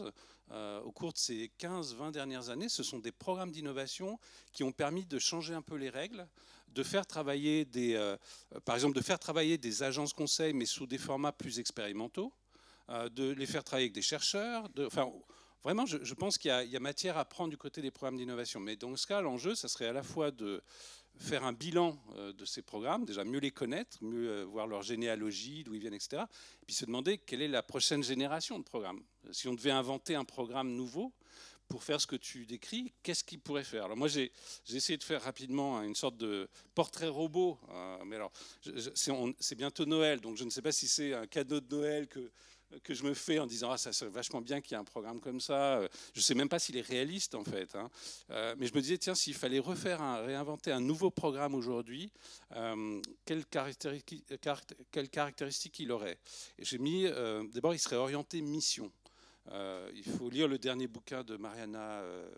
au cours de ces 15-20 dernières années, ce sont des programmes d'innovation qui ont permis de changer un peu les règles, de faire travailler par exemple, de faire travailler des agences conseils, mais sous des formats plus expérimentaux, de les faire travailler avec des chercheurs. Enfin, vraiment, je pense qu'il y a matière à prendre du côté des programmes d'innovation. Mais dans ce cas, l'enjeu, ça serait à la fois de faire un bilan de ces programmes, déjà mieux les connaître, mieux voir leur généalogie, d'où ils viennent, etc. Et puis se demander quelle est la prochaine génération de programmes. Si on devait inventer un programme nouveau pour faire ce que tu décris, qu'est-ce qu'il pourrait faire? Alors moi, j'ai essayé de faire rapidement une sorte de portrait robot. Mais alors, c'est bientôt Noël, donc je ne sais pas si c'est un cadeau de Noël que je me fais en disant ah, ça serait vachement bien qu'il y ait un programme comme ça. Je ne sais même pas s'il est réaliste en fait. Hein. Mais je me disais, tiens, s'il fallait réinventer un nouveau programme aujourd'hui, quelles caractéristiques il aurait? Et j'ai mis, d'abord, il serait orienté mission. Il faut lire le dernier bouquin de Mariana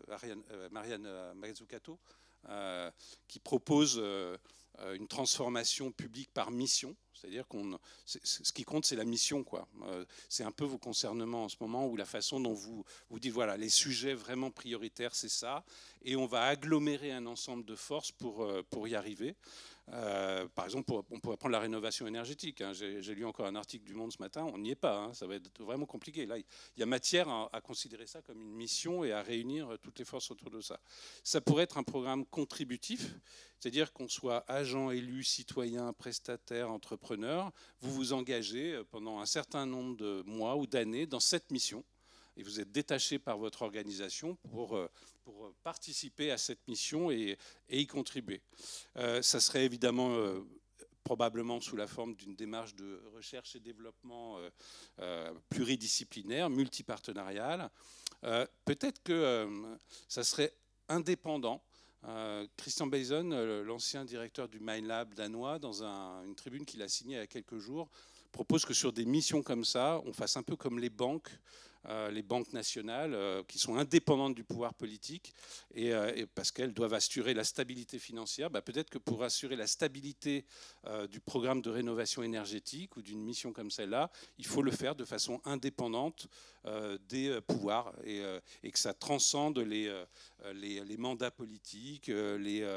Mazzucato, qui propose une transformation publique par mission. C'est-à-dire ce qui compte, c'est la mission, quoi. C'est un peu vos concernements en ce moment, ou la façon dont vous dites, voilà, les sujets vraiment prioritaires, c'est ça, et on va agglomérer un ensemble de forces pour y arriver. Par exemple, on pourrait prendre la rénovation énergétique. Hein. J'ai lu encore un article du Monde ce matin, on n'y est pas, hein. Ça va être vraiment compliqué. Là, il y a matière à considérer ça comme une mission et à réunir toutes les forces autour de ça. Ça pourrait être un programme contributif, c'est-à-dire qu'on soit agent, élu, citoyen, prestataire, entrepreneur, vous vous engagez pendant un certain nombre de mois ou d'années dans cette mission. Et vous êtes détaché par votre organisation pour participer à cette mission et y contribuer. Ça serait évidemment probablement sous la forme d'une démarche de recherche et développement pluridisciplinaire, multipartenariale. Peut-être que ça serait indépendant. Christian Beyson, l'ancien directeur du MindLab danois, dans une tribune qu'il a signée il y a quelques jours, propose que sur des missions comme ça, on fasse un peu comme les banques nationales, qui sont indépendantes du pouvoir politique, et parce qu'elles doivent assurer la stabilité financière. Peut-être que pour assurer la stabilité du programme de rénovation énergétique ou d'une mission comme celle-là, il faut le faire de façon indépendante des pouvoirs, et que ça transcende les mandats politiques, les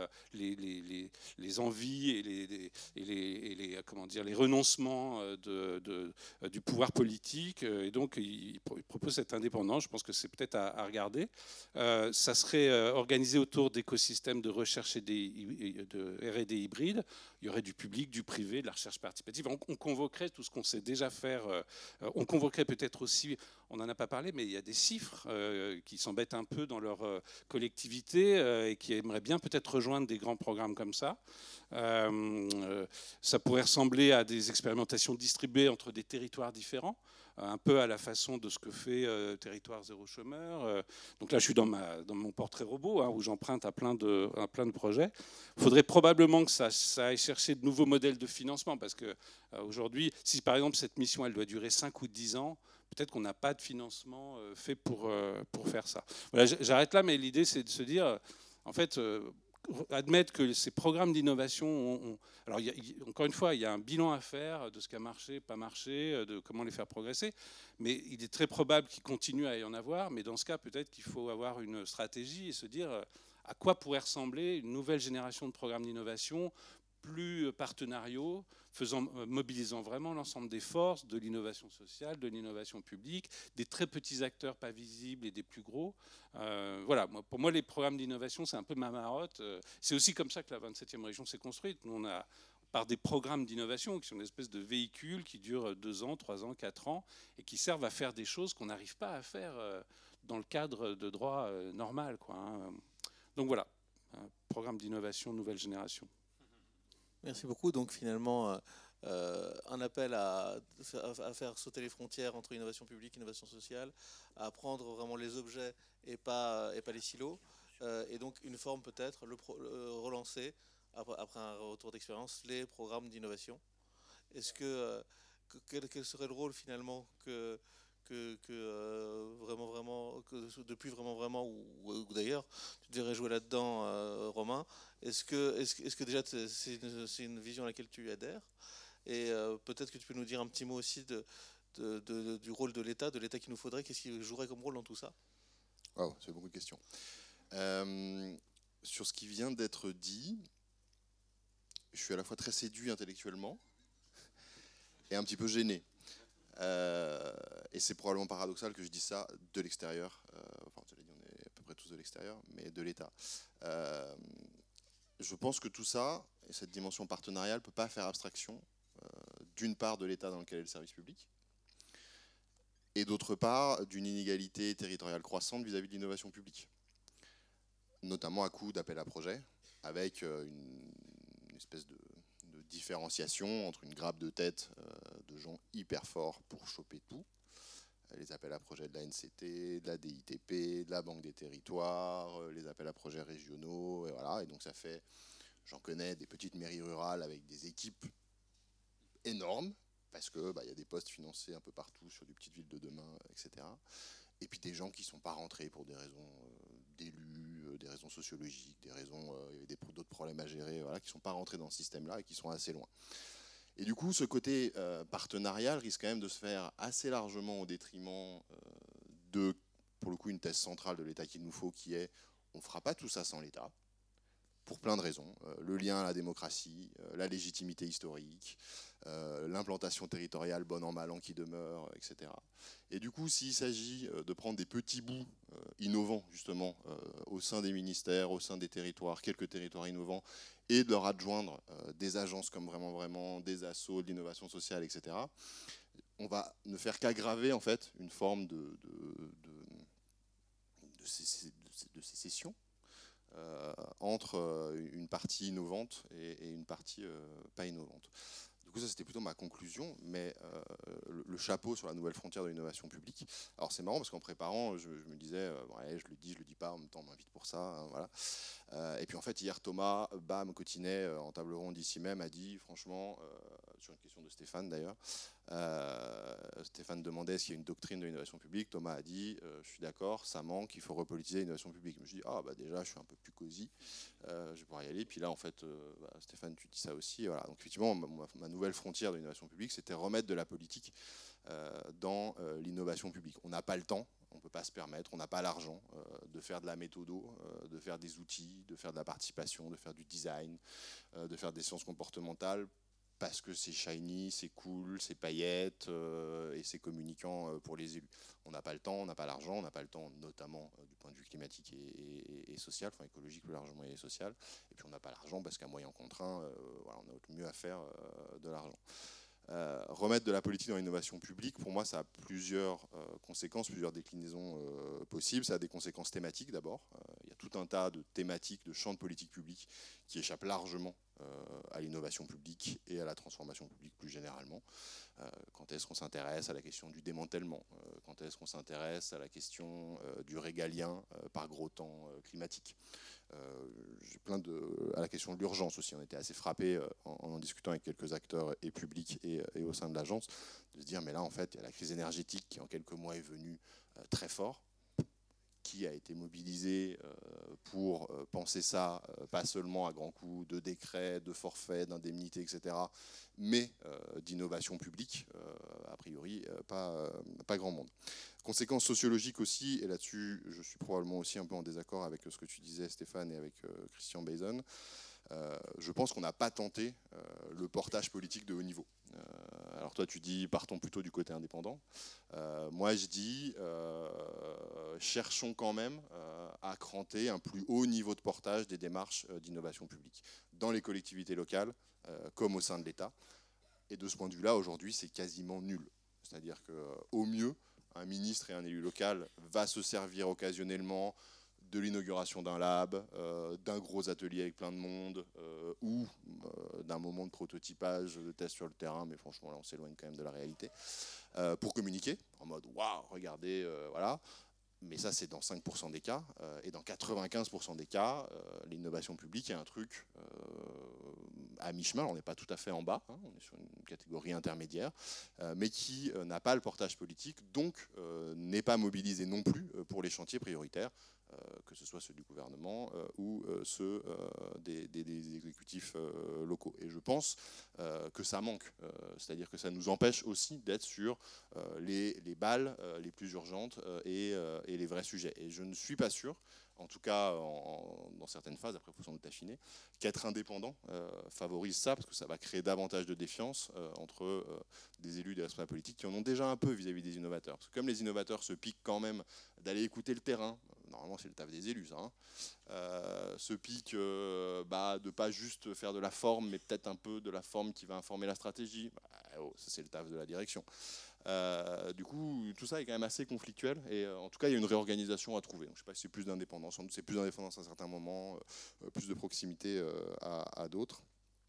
envies et les renoncements du pouvoir politique. Et donc, il propose cette indépendance. Je pense que c'est peut-être à regarder. Ça serait organisé autour d'écosystèmes de recherche et de R&D hybride. Il y aurait du public, du privé, de la recherche participative. On convoquerait tout ce qu'on sait déjà faire. On convoquerait peut-être aussi, on n'en a pas parlé, mais il y a des CIFRE qui s'embêtent un peu dans leur collectivité et qui aimeraient bien peut-être rejoindre des grands programmes comme ça. Ça pourrait ressembler à des expérimentations distribuées entre des territoires différents, un peu à la façon de ce que fait Territoire Zéro Chômeur. Donc là, je suis dans mon portrait robot, hein, où j'emprunte à plein de projets. Il faudrait probablement que ça aille chercher de nouveaux modèles de financement, parce qu'aujourd'hui, si par exemple cette mission elle doit durer 5 ou 10 ans, peut-être qu'on n'a pas de financement fait pour faire ça. Voilà, j'arrête là, mais l'idée c'est de se dire, en fait, admettre que ces programmes d'innovation alors encore une fois, il y a un bilan à faire de ce qui a marché, pas marché, de comment les faire progresser, mais il est très probable qu'il continue à y en avoir. Mais dans ce cas, peut-être qu'il faut avoir une stratégie et se dire à quoi pourrait ressembler une nouvelle génération de programmes d'innovation plus partenariaux, mobilisant vraiment l'ensemble des forces de l'innovation sociale, de l'innovation publique, des très petits acteurs pas visibles et des plus gros. Voilà, pour moi, les programmes d'innovation, c'est un peu ma marotte. C'est aussi comme ça que la 27e région s'est construite. Nous, on a, par des programmes d'innovation qui sont une espèce de véhicules qui durent 2 ans, 3 ans, 4 ans, et qui servent à faire des choses qu'on n'arrive pas à faire dans le cadre de droit normal, quoi, hein. Donc voilà, un programme d'innovation nouvelle génération. Merci beaucoup. Donc finalement, un appel à faire sauter les frontières entre innovation publique et innovation sociale, à prendre vraiment les objets et pas les silos, et donc une forme peut-être, relancer, après un retour d'expérience, les programmes d'innovation. Est-ce que quel serait le rôle finalement que depuis vraiment, ou d'ailleurs tu devrais jouer là-dedans, Romain, est-ce que déjà c'est une vision à laquelle tu adhères, et peut-être que tu peux nous dire un petit mot aussi de du rôle de l'État qu'il nous faudrait? Qu'est-ce qui jouerait comme rôle dans tout ça? Wow, c'est beaucoup de questions. Sur ce qui vient d'être dit, je suis à la fois très séduit intellectuellement et un petit peu gêné. Et c'est probablement paradoxal que je dise ça de l'extérieur. Enfin, on est à peu près tous de l'extérieur, mais de l'État. Je pense que tout ça, et cette dimension partenariale, ne peut pas faire abstraction d'une part de l'État dans lequel est le service public, et d'autre part d'une inégalité territoriale croissante vis-à-vis de l'innovation publique, notamment à coup d'appel à projet, avec une espèce de différenciation entre une grappe de tête de gens hyper forts pour choper tout, les appels à projets de la NCT, de la DITP, de la Banque des Territoires, les appels à projets régionaux, et voilà. Et donc ça fait, j'en connais des petites mairies rurales avec des équipes énormes, parce que y a des postes financés un peu partout sur des petites villes de demain, etc. Et puis des gens qui ne sont pas rentrés pour des raisons d'élus, des raisons sociologiques, des raisons, il y avait d'autres problèmes à gérer, voilà, qui ne sont pas rentrés dans ce système-là et qui sont assez loin. Et du coup, ce côté partenarial risque quand même de se faire assez largement au détriment de, pour le coup, une thèse centrale de l'État qu'il nous faut, qui est on ne fera pas tout ça sans l'État, pour plein de raisons. Le lien à la démocratie, la légitimité historique, l'implantation territoriale bon an mal an qui demeure, etc. Et du coup, s'il s'agit de prendre des petits bouts innovants, justement, au sein des ministères, au sein des territoires, quelques territoires innovants, et de leur adjoindre des agences comme vraiment, des assos, de l'innovation sociale, etc., on va ne faire qu'aggraver, en fait, une forme de sécession entre une partie innovante et une partie pas innovante. Du coup, ça, c'était plutôt ma conclusion, mais le chapeau sur la nouvelle frontière de l'innovation publique. Alors, c'est marrant parce qu'en préparant, je me disais, ouais, je le dis pas, en même temps, on m'invite pour ça, hein, voilà. Et puis, en fait, hier, Thomas, bam, Cotinet, en table ronde ici même, a dit, franchement, sur une question de Stéphane d'ailleurs, Stéphane demandait s'il y a une doctrine de l'innovation publique. Thomas a dit, je suis d'accord, ça manque, il faut repolitiser l'innovation publique. Je me suis dit, déjà, je suis un peu plus cosy, je vais pouvoir y aller. Puis là, en fait, Stéphane, tu dis ça aussi. Voilà. Donc, effectivement, ma nouvelle frontière de l'innovation publique, c'était remettre de la politique dans l'innovation publique. On n'a pas le temps, on ne peut pas se permettre, on n'a pas l'argent de faire de la méthodo, de faire des outils, de faire de la participation, de faire du design, de faire des sciences comportementales, parce que c'est shiny, c'est cool, c'est paillettes et c'est communicant pour les élus. On n'a pas le temps, on n'a pas l'argent, on n'a pas le temps, notamment du point de vue climatique et social, enfin écologique plus largement et social. Et puis on n'a pas l'argent parce qu'à moyen contraint, voilà, on a mieux à faire de l'argent. Remettre de la politique dans l'innovation publique, pour moi, ça a plusieurs conséquences, plusieurs déclinaisons possibles. Ça a des conséquences thématiques d'abord. Il y a tout un tas de thématiques, de champs de politique publique qui échappent largement à l'innovation publique et à la transformation publique plus généralement. Quand est-ce qu'on s'intéresse à la question du démantèlement? Quand est-ce qu'on s'intéresse à la question du régalien par gros temps climatique? J'ai à la question de l'urgence aussi, on était assez frappés en discutant avec quelques acteurs et publics et au sein de l'agence, de se dire mais là en fait il y a la crise énergétique qui en quelques mois est venue très fort, qui a été mobilisé pour penser ça, pas seulement à grands coups de décrets, de forfaits, d'indemnités, etc., mais d'innovation publique, a priori, pas grand monde. Conséquences sociologiques aussi, et là-dessus, je suis probablement aussi un peu en désaccord avec ce que tu disais, Stéphane, et avec Christian Baison. Je pense qu'on n'a pas tenté le portage politique de haut niveau. Alors toi, tu dis, partons plutôt du côté indépendant. Moi, je dis, cherchons quand même à cranter un plus haut niveau de portage des démarches d'innovation publique dans les collectivités locales comme au sein de l'État. Et de ce point de vue-là, aujourd'hui, c'est quasiment nul. C'est-à-dire qu'au mieux, un ministre et un élu local va se servir occasionnellement de l'inauguration d'un lab, d'un gros atelier avec plein de monde, ou d'un moment de prototypage, de test sur le terrain, mais franchement là on s'éloigne quand même de la réalité, pour communiquer, en mode waouh, regardez, voilà. Mais ça c'est dans 5% des cas, et dans 95% des cas, l'innovation publique est un truc à mi-chemin, on n'est pas tout à fait en bas, hein, on est sur une catégorie intermédiaire, mais qui n'a pas le portage politique, donc n'est pas mobilisé non plus pour les chantiers prioritaires, que ce soit ceux du gouvernement ou ceux des exécutifs locaux. Et je pense que ça manque, c'est-à-dire que ça nous empêche aussi d'être sur les balles les plus urgentes et les vrais sujets. Et je ne suis pas sûr, en tout cas dans certaines phases, après il faut sans doute affiner, qu'être indépendant favorise ça, parce que ça va créer davantage de défiance entre des élus, des responsables politiques qui en ont déjà un peu vis-à-vis des innovateurs. Parce que comme les innovateurs se piquent quand même d'aller écouter le terrain, normalement c'est le taf des élus ça, hein, se piquent de ne pas juste faire de la forme, mais peut-être un peu de la forme qui va informer la stratégie, ça c'est le taf de la direction. Du coup, tout ça est quand même assez conflictuel et en tout cas, il y a une réorganisation à trouver. Donc, je ne sais pas si c'est plus d'indépendance, sans doute c'est plus d'indépendance à certains moments, plus de proximité à d'autres.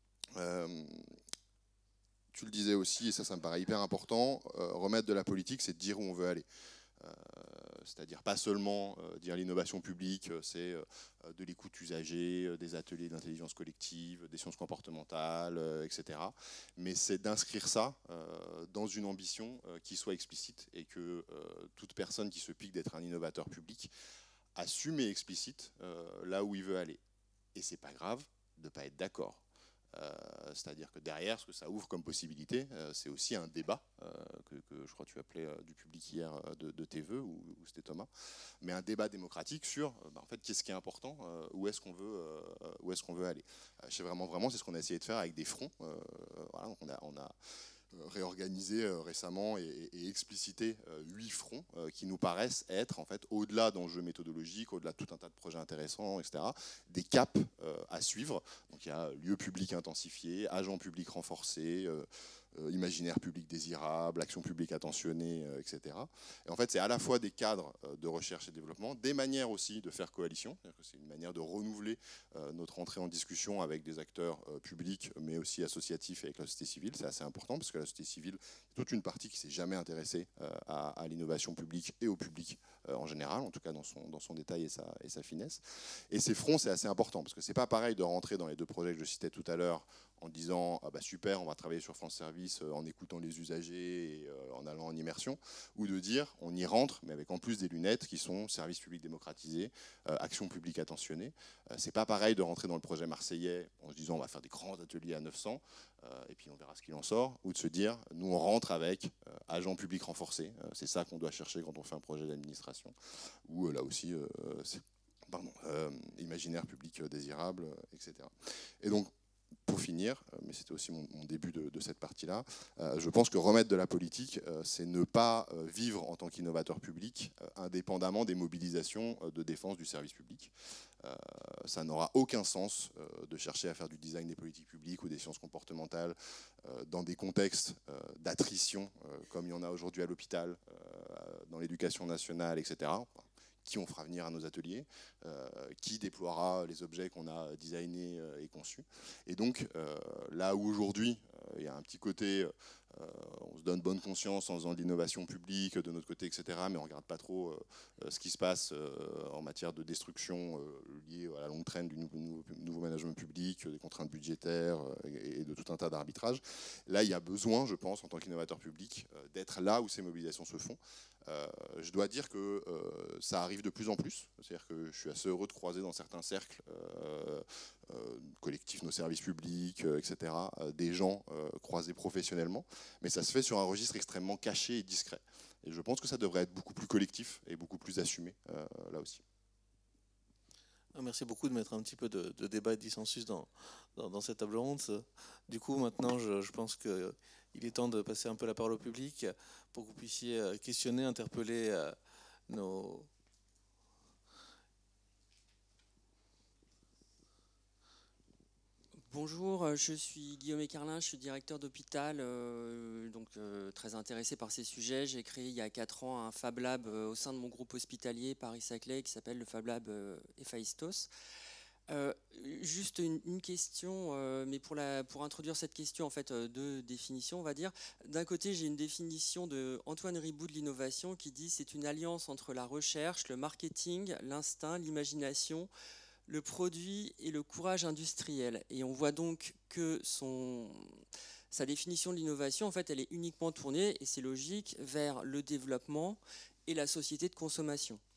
Tu le disais aussi, et ça me paraît hyper important, remettre de la politique, c'est de dire où on veut aller. C'est-à-dire pas seulement dire l'innovation publique, c'est de l'écoute usagée, des ateliers d'intelligence collective, des sciences comportementales, etc. Mais c'est d'inscrire ça dans une ambition qui soit explicite et que toute personne qui se pique d'être un innovateur public assume et explicite là où il veut aller. Et c'est pas grave de ne pas être d'accord. C'est-à-dire que derrière, ce que ça ouvre comme possibilité, c'est aussi un débat que je crois que tu appelais du public hier de tes voeux, ou c'était Thomas, mais un débat démocratique sur en fait, qu'est-ce qui est important, où est-ce qu'on veut aller. Chez Vraiment, c'est ce qu'on a essayé de faire avec des fronts. Voilà, donc on a réorganisé récemment et explicité 8 fronts qui nous paraissent être en fait au-delà d'enjeux méthodologiques, au-delà de tout un tas de projets intéressants, etc., des caps à suivre. Donc il y a lieu public intensifié, agent public renforcé, imaginaire public désirable, action publique attentionnée, etc. Et en fait, c'est à la fois des cadres de recherche et développement, des manières aussi de faire coalition, c'est une manière de renouveler notre entrée en discussion avec des acteurs publics, mais aussi associatifs et avec la société civile. C'est assez important parce que la société civile, c'est toute une partie qui ne s'est jamais intéressée à l'innovation publique et au public en général, en tout cas dans son détail et sa finesse. Et ces fronts, c'est assez important parce que c'est pas pareil de rentrer dans les deux projets que je citais tout à l'heure en disant ah bah super, on va travailler sur France Service en écoutant les usagers et en allant en immersion, ou de dire on y rentre mais avec en plus des lunettes qui sont service public démocratisé, action publique attentionnée. C'est pas pareil de rentrer dans le projet marseillais en se disant on va faire des grands ateliers à 900 et puis on verra ce qu'il en sort, ou de se dire nous on rentre avec agent public renforcé, c'est ça qu'on doit chercher quand on fait un projet d'administration, ou là aussi imaginaire public désirable, etc. Et donc pour finir, mais c'était aussi mon début de cette partie-là, je pense que remettre de la politique, c'est ne pas vivre en tant qu'innovateur public indépendamment des mobilisations de défense du service public. Ça n'aura aucun sens de chercher à faire du design des politiques publiques ou des sciences comportementales dans des contextes d'attrition comme il y en a aujourd'hui à l'hôpital, dans l'éducation nationale, etc. Qui on fera venir à nos ateliers, qui déploiera les objets qu'on a designés et conçus. Et donc, là où aujourd'hui, il y a un petit côté, on se donne bonne conscience en faisant de l'innovation publique de notre côté, etc., mais on ne regarde pas trop ce qui se passe en matière de destruction liée à la longue traîne du nouveau management public, des contraintes budgétaires et de tout un tas d'arbitrages. Là, il y a besoin, je pense, en tant qu'innovateur public, d'être là où ces mobilisations se font. Je dois dire que ça arrive de plus en plus. C'est-à-dire que je suis assez heureux de croiser dans certains cercles collectifs, nos services publics, etc., des gens croisés professionnellement. Mais ça se fait sur un registre extrêmement caché et discret. Et je pense que ça devrait être beaucoup plus collectif et beaucoup plus assumé là aussi. Merci beaucoup de mettre un petit peu de débat et de dissensus dans cette table ronde. Du coup, maintenant, je pense qu'il est temps de passer un peu la parole au public pour que vous puissiez questionner, interpeller nos... Bonjour, je suis Guillaume Écarlin, je suis directeur d'hôpital, très intéressé par ces sujets. J'ai créé il y a 4 ans un Fab Lab au sein de mon groupe hospitalier Paris-Saclay qui s'appelle le Fab Lab Héphaïstos. Juste une question, mais pour introduire cette question, en fait, deux définitions, on va dire. D'un côté, j'ai une définition de Antoine Riboud de l'innovation qui dit c'est une alliance entre la recherche, le marketing, l'instinct, l'imagination, le produit et le courage industriel. Et on voit donc que sa définition de l'innovation, en fait, elle est uniquement tournée, et c'est logique, vers le développement et la société de consommation.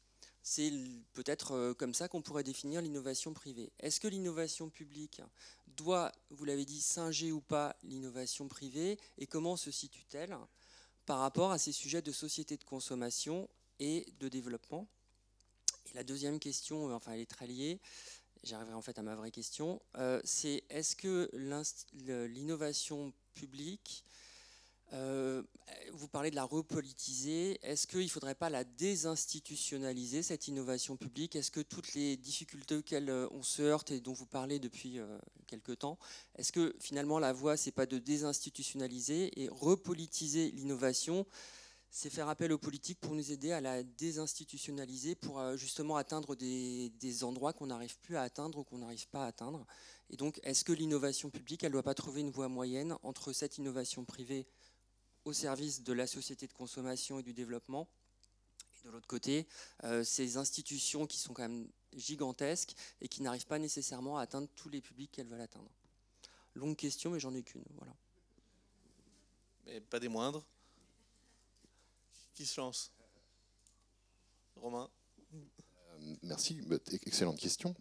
C'est peut-être comme ça qu'on pourrait définir l'innovation privée. Est-ce que l'innovation publique doit, vous l'avez dit, singer ou pas l'innovation privée, et comment se situe-t-elle par rapport à ces sujets de société de consommation et de développement? Et la deuxième question, enfin elle est très liée, j'arriverai en fait à ma vraie question, c'est est-ce que l'innovation publique, vous parlez de la repolitiser, est-ce qu'il ne faudrait pas la désinstitutionnaliser, cette innovation publique? Est-ce que toutes les difficultés auxquelles on se heurte et dont vous parlez depuis quelques temps, est-ce que finalement la voie, c'est pas de désinstitutionnaliser et repolitiser l'innovation, c'est faire appel aux politiques pour nous aider à la désinstitutionnaliser, pour justement atteindre des endroits qu'on n'arrive plus à atteindre ou qu'on n'arrive pas à atteindre? Et donc, est-ce que l'innovation publique, elle ne doit pas trouver une voie moyenne entre cette innovation privée au service de la société de consommation et du développement, et de l'autre côté, ces institutions qui sont quand même gigantesques et qui n'arrivent pas nécessairement à atteindre tous les publics qu'elles veulent atteindre? Longue question, mais j'en ai qu'une. Voilà. Mais pas des moindres. Qui se lance? Romain? Merci, excellente question.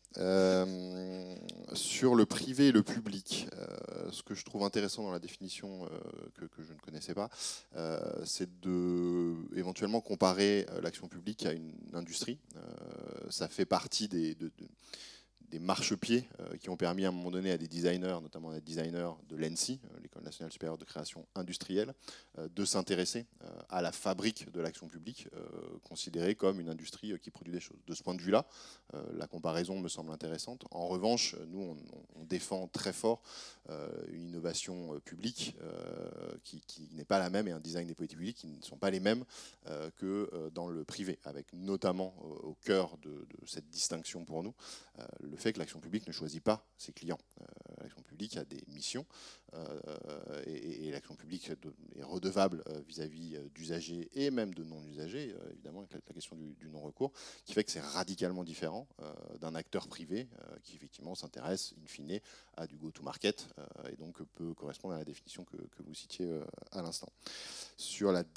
Sur le privé et le public, ce que je trouve intéressant dans la définition que je ne connaissais pas, c'est de éventuellement comparer l'action publique à une industrie. Ça fait partie des marchepieds qui ont permis à un moment donné à des designers, notamment à des designers de l'ENSI, l'École nationale supérieure de création industrielle, de s'intéresser à la fabrique de l'action publique, considérée comme une industrie qui produit des choses. De ce point de vue-là, la comparaison me semble intéressante. En revanche, nous, on défend très fort une innovation publique qui n'est pas la même, et un design des politiques publiques qui ne sont pas les mêmes que dans le privé, avec notamment au cœur de cette distinction pour nous, le fait que l'action publique ne choisit pas ses clients. L'action publique a des missions et l'action publique est redevable vis-à-vis d'usagers et même de non-usagers, évidemment, avec la question du non-recours, qui fait que c'est radicalement différent d'un acteur privé qui effectivement s'intéresse in fine à du go-to-market et donc peut correspondre à la définition que vous citiez à l'instant. Sur la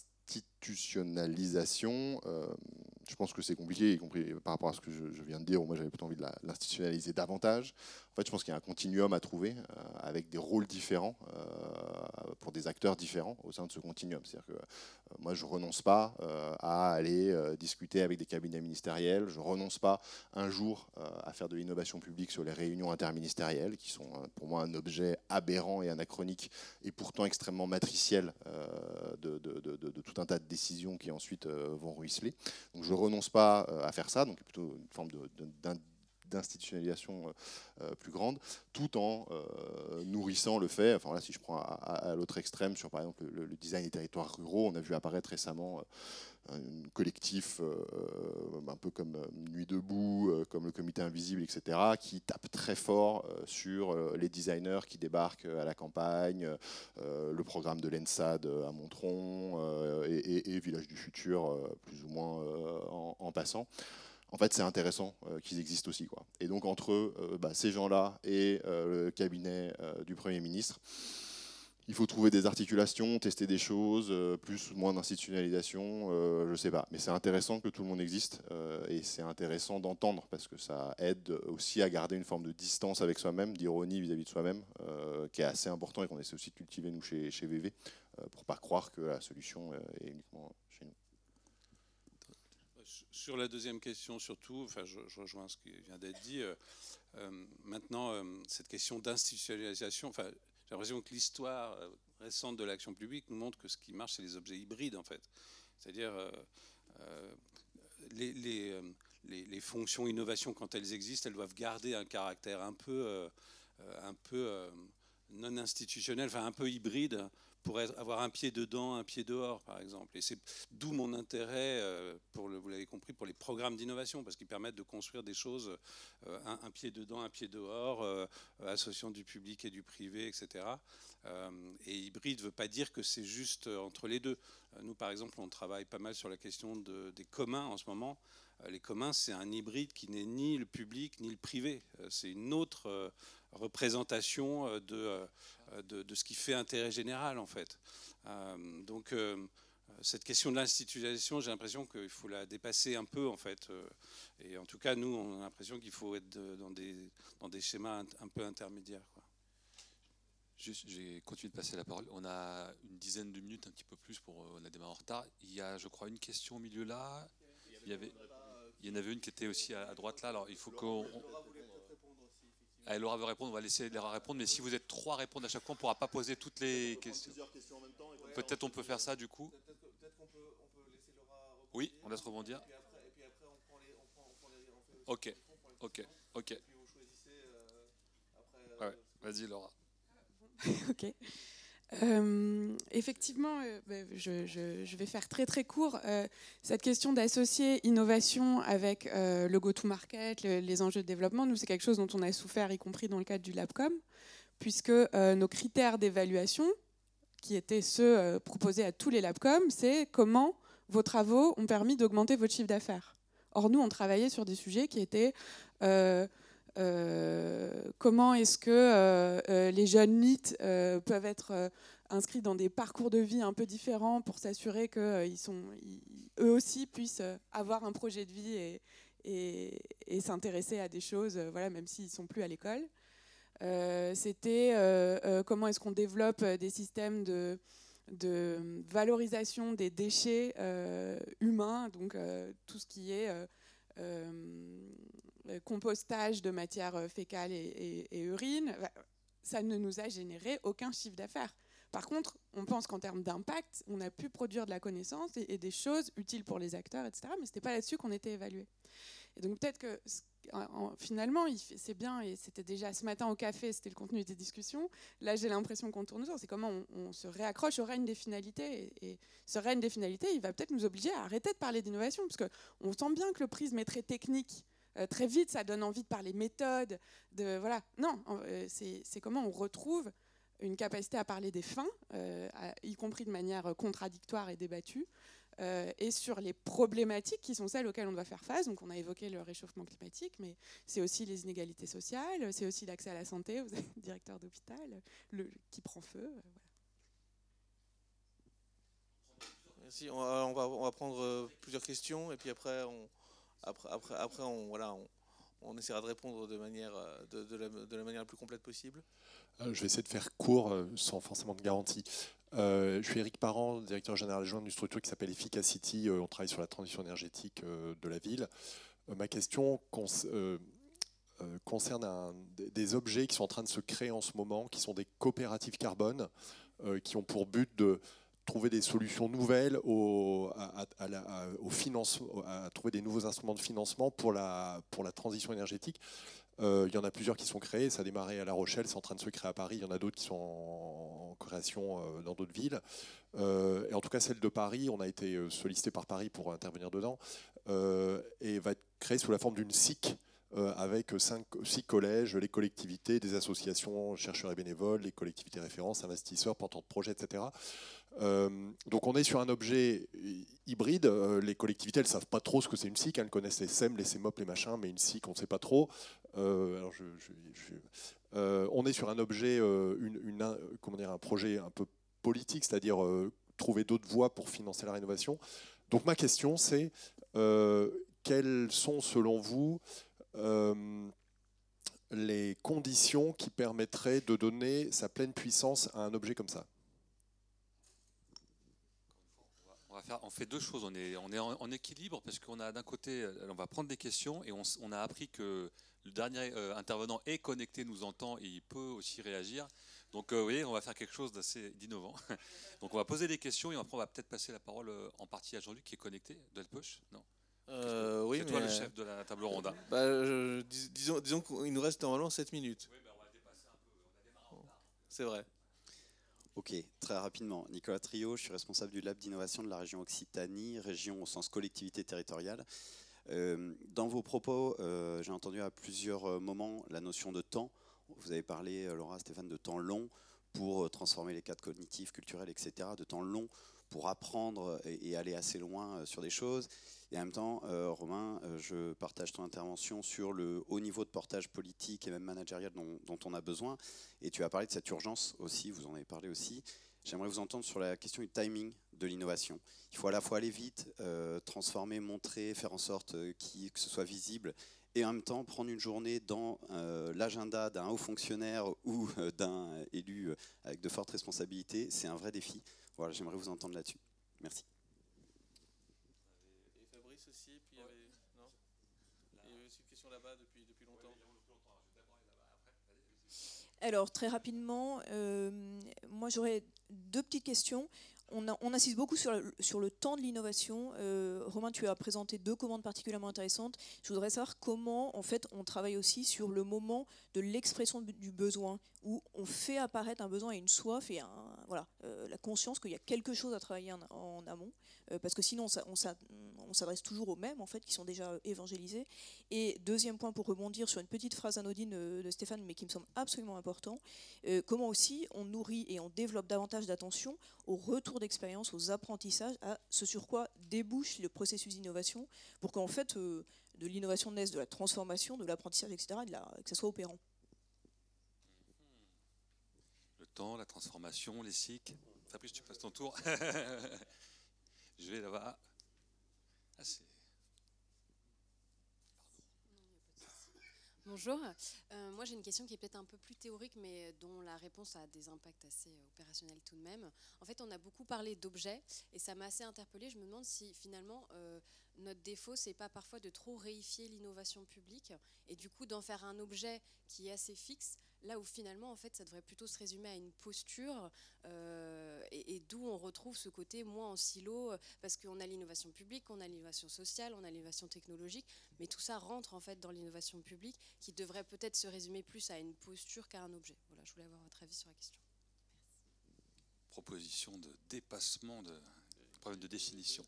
désinstitutionnalisation, je pense que c'est compliqué, y compris par rapport à ce que je viens de dire, où moi j'avais plutôt envie de l'institutionnaliser davantage. En fait, je pense qu'il y a un continuum à trouver avec des rôles différents pour des acteurs différents au sein de ce continuum. C'est-à-dire que moi, je ne renonce pas à aller discuter avec des cabinets ministériels, je ne renonce pas un jour à faire de l'innovation publique sur les réunions interministérielles, qui sont pour moi un objet aberrant et anachronique, et pourtant extrêmement matriciel de tout un tas de décisions qui ensuite vont ruisseler. Donc je ne renonce pas à faire ça, donc plutôt une forme d'institutionnalisation plus grande, tout en nourrissant le fait, enfin là si je prends à l'autre extrême, sur par exemple le design des territoires ruraux, on a vu apparaître récemment un collectif un peu comme Nuit debout, comme le Comité Invisible, etc., qui tape très fort sur les designers qui débarquent à la campagne, le programme de l'ENSAD à Montron et Village du Futur, plus ou moins en passant. En fait, c'est intéressant qu'ils existent aussi, quoi. Et donc, entre ces gens-là et le cabinet du Premier ministre, il faut trouver des articulations, tester des choses, plus ou moins d'institutionnalisation, je ne sais pas. Mais c'est intéressant que tout le monde existe et c'est intéressant d'entendre parce que ça aide aussi à garder une forme de distance avec soi-même, d'ironie vis-à-vis de soi-même, qui est assez important et qu'on essaie aussi de cultiver, nous, chez VV, pour ne pas croire que la solution est uniquement chez nous. Sur la deuxième question, surtout, enfin, je rejoins ce qui vient d'être dit. Maintenant, cette question d'institutionnalisation, enfin, j'ai l'impression que l'histoire récente de l'action publique nous montre que ce qui marche, c'est les objets hybrides, en fait. C'est-à-dire les fonctions innovation, quand elles existent, elles doivent garder un caractère un peu non institutionnel, enfin un peu hybride, pour avoir un pied dedans, un pied dehors, par exemple. Et c'est d'où mon intérêt, vous l'avez compris, pour les programmes d'innovation, parce qu'ils permettent de construire des choses, un pied dedans, un pied dehors, associant du public et du privé, etc. Et hybride ne veut pas dire que c'est juste entre les deux. Nous, par exemple, on travaille pas mal sur la question des communs en ce moment. Les communs, c'est un hybride qui n'est ni le public ni le privé. C'est une autre représentation de ce qui fait intérêt général, en fait. Donc cette question de l'institutionnalisation, j'ai l'impression qu'il faut la dépasser un peu en fait. Et en tout cas, nous, on a l'impression qu'il faut être dans des schémas un peu intermédiaires, quoi. Juste, j'ai continué de passer la parole. On a une dizaine de minutes, un petit peu plus, on a démarré en retard. Il y a, je crois, une question au milieu là. Il y en avait une qui était aussi à droite là. Alors il faut qu'on... Ah, Laura veut répondre, on va laisser Laura répondre. Mais si vous êtes trois à répondre à chaque fois, on ne pourra pas poser toutes les questions. Peut-être on peut faire ça du coup. Peut-être qu'on peut laisser Laura rebondir. Oui, on laisse rebondir. Et puis après on prend les Ok. Et puis vous choisissez après. Ouais, vas-y Laura. Ok. Effectivement, je vais faire très très court. Cette question d'associer innovation avec le go-to-market, les enjeux de développement, nous c'est quelque chose dont on a souffert, y compris dans le cadre du LabCom, puisque nos critères d'évaluation, qui étaient ceux proposés à tous les LabCom, c'est comment vos travaux ont permis d'augmenter votre chiffre d'affaires. Or nous, on travaillait sur des sujets qui étaient comment est-ce que les jeunes NEET peuvent être inscrits dans des parcours de vie un peu différents pour s'assurer qu'eux aussi puissent avoir un projet de vie et s'intéresser à des choses, voilà, même s'ils ne sont plus à l'école. C'était comment est-ce qu'on développe des systèmes de valorisation des déchets humains, donc tout ce qui est compostage de matières fécales et urines. Ça ne nous a généré aucun chiffre d'affaires. Par contre, on pense qu'en termes d'impact, on a pu produire de la connaissance et des choses utiles pour les acteurs, etc. Mais ce n'était pas là-dessus qu'on était évalué. Et donc peut-être que finalement, c'est bien, et c'était déjà ce matin au café, c'était le contenu des discussions. Là, j'ai l'impression qu'on tourne autour. C'est comment on se réaccroche au règne des finalités. Et ce règne des finalités, il va peut-être nous obliger à arrêter de parler d'innovation, parce qu'on sent bien que le prisme est très technique. Très vite, ça donne envie de parler méthode. Voilà. Non, c'est comment on retrouve une capacité à parler des fins, y compris de manière contradictoire et débattue, et sur les problématiques qui sont celles auxquelles on doit faire face. Donc on a évoqué le réchauffement climatique, mais c'est aussi les inégalités sociales, c'est aussi l'accès à la santé. Vous avez le directeur d'hôpital qui prend feu. Voilà. Merci. On va prendre plusieurs questions et puis après on essaiera de répondre de la manière la plus complète possible. Je vais essayer de faire court, sans forcément de garantie. Je suis Éric Parent, directeur général adjoint d'une structure qui s'appelle Efficacity. On travaille sur la transition énergétique de la ville. Ma question concerne des objets qui sont en train de se créer en ce moment, qui sont des coopératives carbone, qui ont pour but de trouver des solutions nouvelles au financement, à trouver des nouveaux instruments de financement pour la transition énergétique. Il y en a plusieurs qui sont créés, ça a démarré à La Rochelle, c'est en train de se créer à Paris, il y en a d'autres qui sont en création dans d'autres villes. Et en tout cas, celle de Paris, on a été sollicité par Paris pour intervenir dedans, et va être créée sous la forme d'une SIC, avec 6 collèges, les collectivités, des associations, chercheurs et bénévoles, les collectivités références, investisseurs, porteurs de projets, etc. Donc on est sur un objet hybride. Les collectivités, elles ne savent pas trop ce que c'est une SIC, elles connaissent les SEM, les CEMOP, les machins, mais une SIC, on ne sait pas trop. On est sur un objet, un projet un peu politique, c'est-à-dire trouver d'autres voies pour financer la rénovation. Donc ma question, c'est quelles sont, selon vous, les conditions qui permettraient de donner sa pleine puissance à un objet comme ça? On fait deux choses. On est en équilibre parce qu'on a d'un côté, on va prendre des questions et on a appris que le dernier intervenant est connecté, nous entend et il peut aussi réagir. Donc vous voyez, on va faire quelque chose d'assez d'innovant. Donc on va poser des questions et après on va peut-être passer la parole en partie à Jean-Luc qui est connecté. Delpech, non? Oui, c'est toi le chef de la table ronde. Disons qu'il nous reste normalement 7 minutes. Oui, on va dépasser un peu. On a démarré en retard. C'est vrai. Ok, très rapidement. Nicolas Trio, je suis responsable du Lab d'innovation de la région Occitanie, région au sens collectivité territoriale. Dans vos propos, j'ai entendu à plusieurs moments la notion de temps. Vous avez parlé, Laura, Stéphane, de temps long pour transformer les cadres cognitifs, culturels, etc., de temps long pour apprendre et aller assez loin sur des choses. Et en même temps, Romain, je partage ton intervention sur le haut niveau de portage politique et même managérial dont on a besoin. Et tu as parlé de cette urgence aussi, vous en avez parlé aussi. j'aimerais vous entendre sur la question du timing de l'innovation. Il faut à la fois aller vite, transformer, montrer, faire en sorte que ce soit visible, et en même temps prendre une journée dans l'agenda d'un haut fonctionnaire ou d'un élu avec de fortes responsabilités. C'est un vrai défi. Voilà, j'aimerais vous entendre là-dessus. Merci. Et Fabrice aussi, puis il y avait, non, il y avait aussi une question là-bas depuis longtemps. Alors, très rapidement, moi j'aurais deux petites questions. On insiste beaucoup sur le temps de l'innovation. Romain, tu as présenté deux commandes particulièrement intéressantes. Je voudrais savoir comment, en fait, on travaille aussi sur le moment de l'expression du besoin, où on fait apparaître un besoin et une soif et voilà, la conscience qu'il y a quelque chose à travailler en amont, parce que sinon on s'adresse toujours aux mêmes, en fait, qui sont déjà évangélisés. Et deuxième point, pour rebondir sur une petite phrase anodine de Stéphane, mais qui me semble absolument important, comment aussi on nourrit et on développe davantage d'attention au retour d'expérience, aux apprentissages, à ce sur quoi débouche le processus d'innovation, pour qu'en fait, de l'innovation naisse de la transformation, de l'apprentissage, etc., et que ça soit opérant. Le temps, la transformation, les cycles. Fabrice, tu passes ton tour. Je vais là-bas. Ah, Bonjour, moi j'ai une question qui est peut-être un peu plus théorique mais dont la réponse a des impacts assez opérationnels tout de même. En fait on a beaucoup parlé d'objets et ça m'a assez interpellée. Je me demande si finalement notre défaut c'est pas parfois de trop réifier l'innovation publique et du coup d'en faire un objet qui est assez fixe, là où finalement en fait ça devrait plutôt se résumer à une posture et d'où on retrouve ce côté moins en silo parce qu'on a l'innovation publique, on a l'innovation sociale, on a l'innovation technologique, mais tout ça rentre en fait dans l'innovation publique qui devrait peut-être se résumer plus à une posture qu'à un objet. Voilà, je voulais avoir votre avis sur la question. Proposition de dépassement de problème de définition.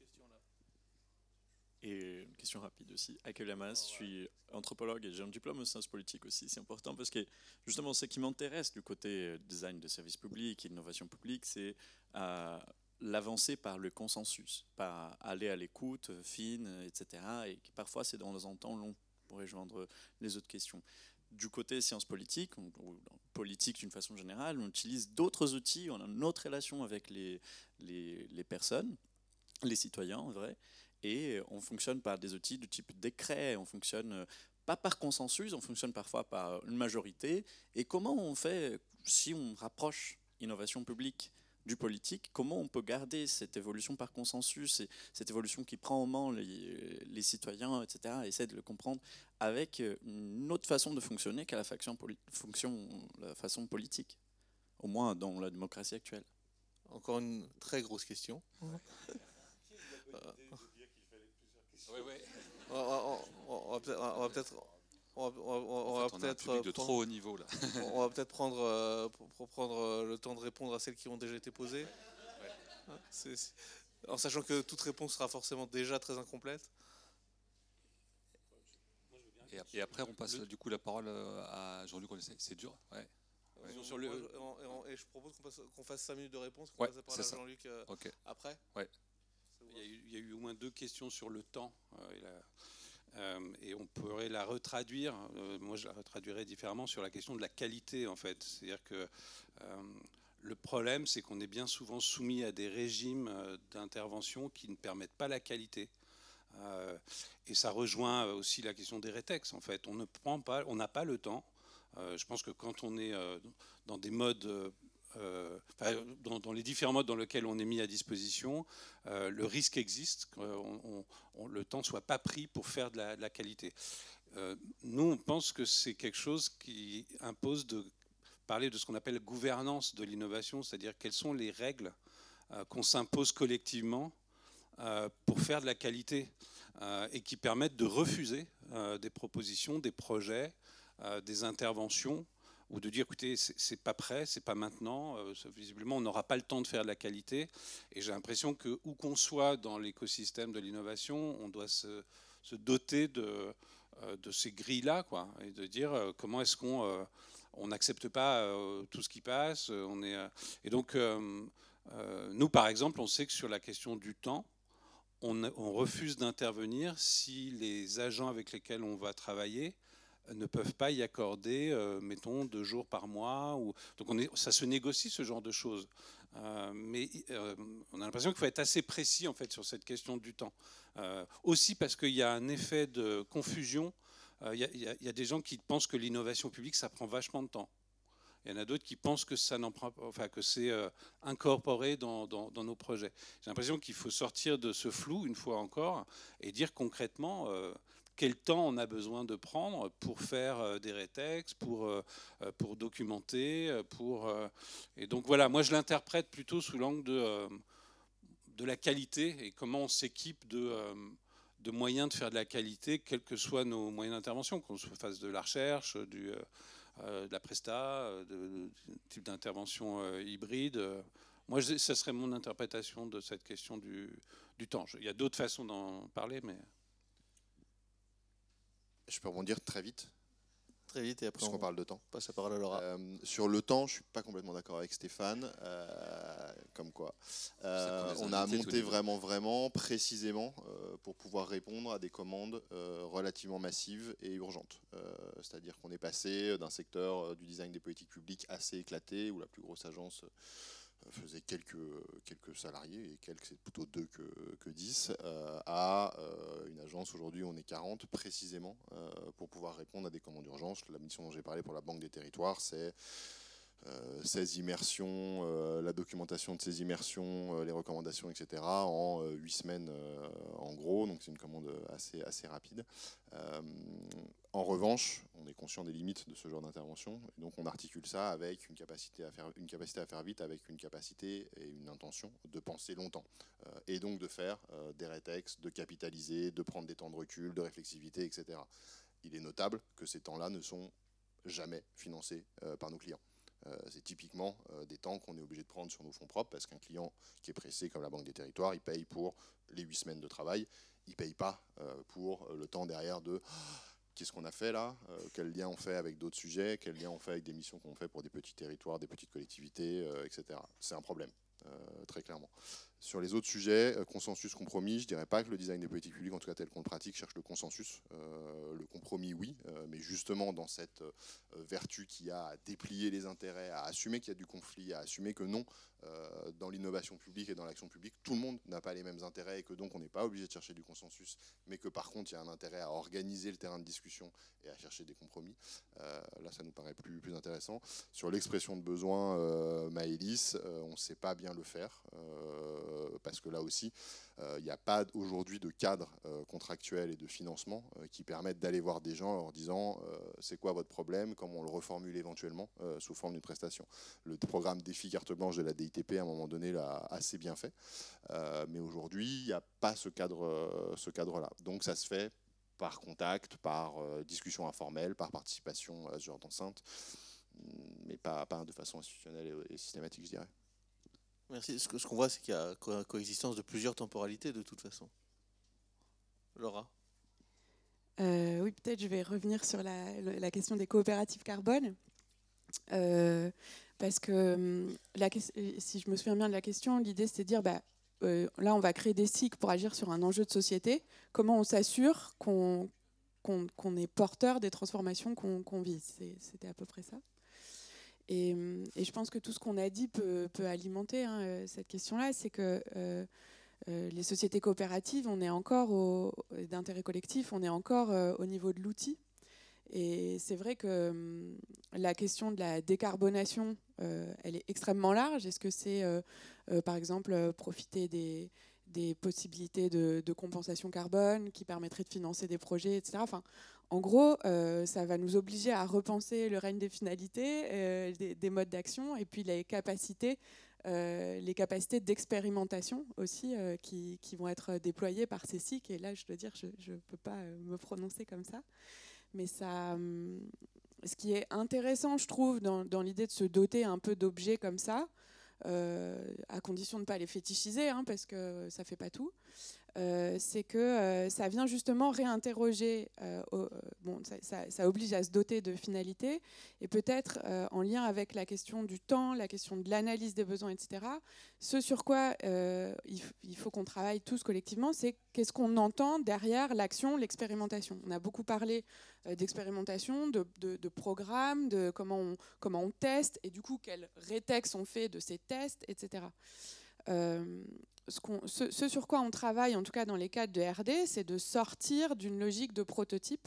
Et une question rapide aussi. Akel Lamas, je suis anthropologue et j'ai un diplôme en sciences politiques aussi. C'est important parce que justement ce qui m'intéresse du côté design de services publics, innovation publique, c'est l'avancée par le consensus, par aller à l'écoute fine, etc. Et parfois c'est dans un temps long pour rejoindre les autres questions. Du côté sciences politiques, ou politique d'une façon générale, on utilise d'autres outils, on a une autre relation avec les personnes, les citoyens en vrai. Et on fonctionne par des outils du type décret, on fonctionne pas par consensus, on fonctionne parfois par une majorité. Et comment on fait, si on rapproche innovation publique du politique, comment on peut garder cette évolution par consensus, et cette évolution qui prend en main les citoyens, etc., et essaie de le comprendre avec une autre façon de fonctionner qu'à la façon politique, au moins dans la démocratie actuelle. Encore une très grosse question. On va peut-être de trop haut niveau là. On va peut-être prendre le temps de répondre à celles qui ont déjà été posées. Ouais. En sachant que toute réponse sera forcément déjà très incomplète. Et après on passe du coup la parole à Jean-Luc. C'est dur. Ouais. Et je propose qu'on fasse 5 minutes de réponse, qu'on ouais, passe la parole à Jean-Luc après. Ouais. Il y a eu au moins deux questions sur le temps. Et on pourrait la retraduire. Moi, je la retraduirais différemment sur la question de la qualité, en fait. C'est-à-dire que le problème, c'est qu'on est bien souvent soumis à des régimes d'intervention qui ne permettent pas la qualité. Et ça rejoint aussi la question des rétex, en fait. On n'a pas le temps. Je pense que quand on est dans des modes... dans les différents modes dans lesquels on est mis à disposition, le risque existe que le temps ne soit pas pris pour faire de la qualité. Nous, on pense que c'est quelque chose qui impose de parler de ce qu'on appelle gouvernance de l'innovation, c'est-à-dire quelles sont les règles qu'on s'impose collectivement pour faire de la qualité et qui permettent de refuser des propositions, des projets, des interventions, ou de dire écoutez, c'est pas prêt, c'est pas maintenant, visiblement on n'aura pas le temps de faire de la qualité. Et j'ai l'impression que où qu'on soit dans l'écosystème de l'innovation, on doit se doter de ces grilles-là, quoi, et de dire comment est-ce qu'on n'accepte pas tout ce qui passe. Et donc nous par exemple, on sait que sur la question du temps, on refuse d'intervenir si les agents avec lesquels on va travailler ne peuvent pas y accorder, mettons, 2 jours par mois. Donc ça se négocie, ce genre de choses. Mais on a l'impression qu'il faut être assez précis en fait, sur cette question du temps. Aussi parce qu'il y a un effet de confusion. Il y a des gens qui pensent que l'innovation publique, ça prend vachement de temps. Il y en a d'autres qui pensent que ça n'en prend pas, enfin que c'est incorporé dans nos projets. J'ai l'impression qu'il faut sortir de ce flou une fois encore et dire concrètement quel temps on a besoin de prendre pour faire des rétextes, pour documenter, et donc voilà, moi je l'interprète plutôt sous l'angle de la qualité et comment on s'équipe de moyens de faire de la qualité, quels que soient nos moyens d'intervention, qu'on se fasse de la recherche, de la presta, de type d'intervention hybride. Moi, ça serait mon interprétation de cette question du temps. Il y a d'autres façons d'en parler, mais... Je peux rebondir très vite. Très vite, et après puisqu'on parle de temps. Passe la parole à Laura. Sur le temps, je ne suis pas complètement d'accord avec Stéphane. Comme quoi. On a monté vraiment précisément pour pouvoir répondre à des commandes relativement massives et urgentes. C'est-à-dire qu'on est passé d'un secteur du design des politiques publiques assez éclaté, où la plus grosse agence faisait quelques salariés, et c'est plutôt 2 que 10, à une agence aujourd'hui on est 40 précisément pour pouvoir répondre à des commandes d'urgence. La mission dont j'ai parlé pour la Banque des Territoires, c'est ces immersions, la documentation de ces immersions, les recommandations, etc. en 8 semaines en gros, donc c'est une commande assez rapide. En revanche, on est conscient des limites de ce genre d'intervention, et donc on articule ça avec une capacité à faire vite, avec une capacité et une intention de penser longtemps, et donc de faire des rétextes, de capitaliser, de prendre des temps de recul, de réflexivité, etc. Il est notable que ces temps-là ne sont jamais financés par nos clients. C'est typiquement des temps qu'on est obligé de prendre sur nos fonds propres, parce qu'un client qui est pressé comme la Banque des Territoires, il paye pour les 8 semaines de travail, il ne paye pas pour le temps derrière de qu'est-ce qu'on a fait là, quel lien on fait avec d'autres sujets, quel lien on fait avec des missions qu'on fait pour des petits territoires, des petites collectivités, etc. C'est un problème, très clairement. Sur les autres sujets, consensus, compromis, je ne dirais pas que le design des politiques publiques, en tout cas tel qu'on le pratique, cherche le consensus. Le compromis, oui, mais justement dans cette vertu qu'il y a à déplier les intérêts, à assumer qu'il y a du conflit, à assumer que non, dans l'innovation publique et dans l'action publique, tout le monde n'a pas les mêmes intérêts, et que donc on n'est pas obligé de chercher du consensus, mais que par contre il y a un intérêt à organiser le terrain de discussion et à chercher des compromis. Là, ça nous paraît plus intéressant. Sur l'expression de besoin, Maëlys, on ne sait pas bien le faire. Parce que là aussi, il n'y a pas aujourd'hui de cadre contractuel et de financement qui permettent d'aller voir des gens en leur disant c'est quoi votre problème, comment on le reformule éventuellement sous forme d'une prestation. Le programme Défi Carte Blanche de la DITP, à un moment donné, l'a assez bien fait. Mais aujourd'hui, il n'y a pas ce cadre-là. Donc ça se fait par contact, par discussion informelle, par participation à ce genre d'enceinte, mais pas de façon institutionnelle et systématique, je dirais. Merci. Ce qu'on voit, c'est qu'il y a coexistence de plusieurs temporalités de toute façon. Laura ? Oui, peut-être je vais revenir sur la question des coopératives carbone. Parce que si je me souviens bien de la question, l'idée c'était de dire là on va créer des cycles pour agir sur un enjeu de société. Comment on s'assure qu'on est porteur des transformations qu'on vise? C'était à peu près ça. Et je pense que tout ce qu'on a dit peut alimenter cette question-là. C'est que les sociétés coopératives, on est encore d'intérêt collectif, on est encore au niveau de l'outil. Et c'est vrai que la question de la décarbonation, elle est extrêmement large. Est-ce que c'est, par exemple, profiter des possibilités de compensation carbone qui permettraient de financer des projets, etc. Enfin, en gros, ça va nous obliger à repenser le règne des finalités, des modes d'action, et puis les capacités d'expérimentation aussi qui vont être déployées par ces cycles. Et là, je dois dire, je ne peux pas me prononcer comme ça. Mais ça, ce qui est intéressant, je trouve, dans l'idée de se doter un peu d'objets comme ça, à condition de ne pas les fétichiser, parce que ça ne fait pas tout, c'est que ça vient justement réinterroger, ça oblige à se doter de finalités, et peut-être en lien avec la question du temps, la question de l'analyse des besoins, etc. Ce sur quoi il faut qu'on travaille tous collectivement, c'est qu'est-ce qu'on entend derrière l'action, l'expérimentation. On a beaucoup parlé d'expérimentation, de programmes, de comment on teste, et du coup quels rétex on fait de ces tests, etc. Ce sur quoi on travaille, en tout cas dans les cadres de RD, c'est de sortir d'une logique de prototype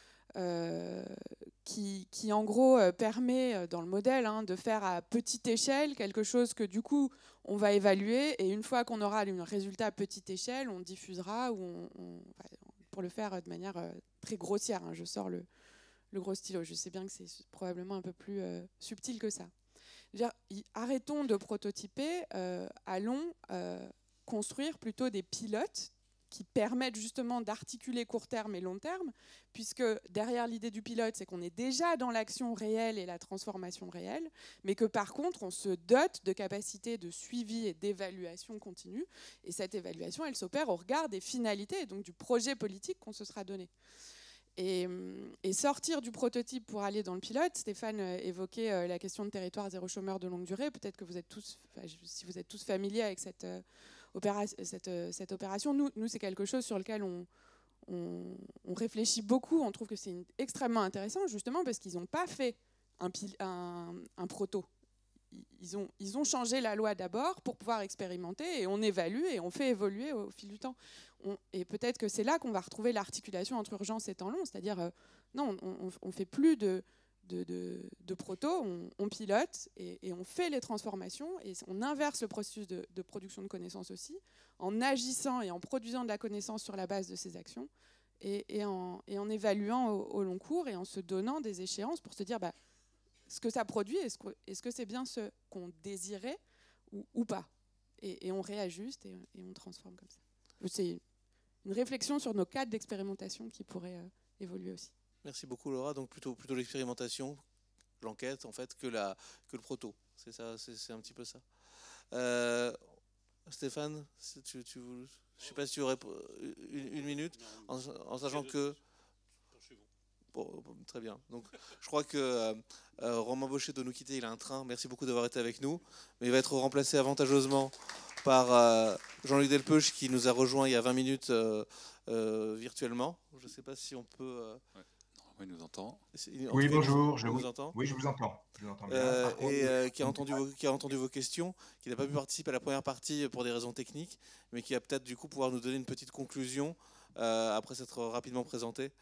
qui en gros permet dans le modèle de faire à petite échelle quelque chose que du coup on va évaluer, et une fois qu'on aura un résultat à petite échelle, on diffusera, ou pour le faire de manière très grossière. Je sors le gros stylo, je sais bien que c'est probablement un peu plus subtil que ça. Arrêtons de prototyper, allons construire plutôt des pilotes qui permettent justement d'articuler court terme et long terme, puisque derrière l'idée du pilote, c'est qu'on est déjà dans l'action réelle et la transformation réelle, mais que par contre, on se dote de capacités de suivi et d'évaluation continue, et cette évaluation, elle s'opère au regard des finalités, et donc du projet politique qu'on se sera donné. Et sortir du prototype pour aller dans le pilote, Stéphane évoquait la question de territoire zéro chômeur de longue durée. Peut-être que vous êtes tous, si vous êtes tous familiers avec cette opération, nous c'est quelque chose sur lequel on réfléchit beaucoup. On trouve que c'est extrêmement intéressant, justement parce qu'ils n'ont pas fait un proto. Ils ont changé la loi d'abord pour pouvoir expérimenter, et on évalue et on fait évoluer au fil du temps. Et peut-être que c'est là qu'on va retrouver l'articulation entre urgence et temps long, c'est-à-dire non, on ne fait plus de proto, on pilote et on fait les transformations, et on inverse le processus de production de connaissances aussi, en agissant et en produisant de la connaissance sur la base de ces actions, et en évaluant au long cours, et en se donnant des échéances pour se dire ce que ça produit, est-ce que c'est bien ce qu'on désirait ou pas, et on réajuste et on transforme comme ça. C'est une réflexion sur nos cadres d'expérimentation qui pourrait évoluer aussi. Merci beaucoup Laura. Donc plutôt l'expérimentation, l'enquête en fait, que le proto. C'est ça, c'est un petit peu ça. Stéphane, je ne sais pas si tu aurais une minute, en sachant que... Bon, très bien. Donc, je crois que Romain Baucher doit nous quitter, il a un train. Merci beaucoup d'avoir été avec nous. Mais il va être remplacé avantageusement par Jean-Luc Delpeuch, qui nous a rejoint il y a 20 minutes virtuellement. Je ne sais pas si on peut... Ouais. Il nous entend. Oui, bonjour. Il nous entend. Oui, je vous entends. Je vous entends bien. Qui a entendu vos questions, qui n'a pas pu participer à la première partie pour des raisons techniques, mais qui va peut-être du coup pouvoir nous donner une petite conclusion après s'être rapidement présenté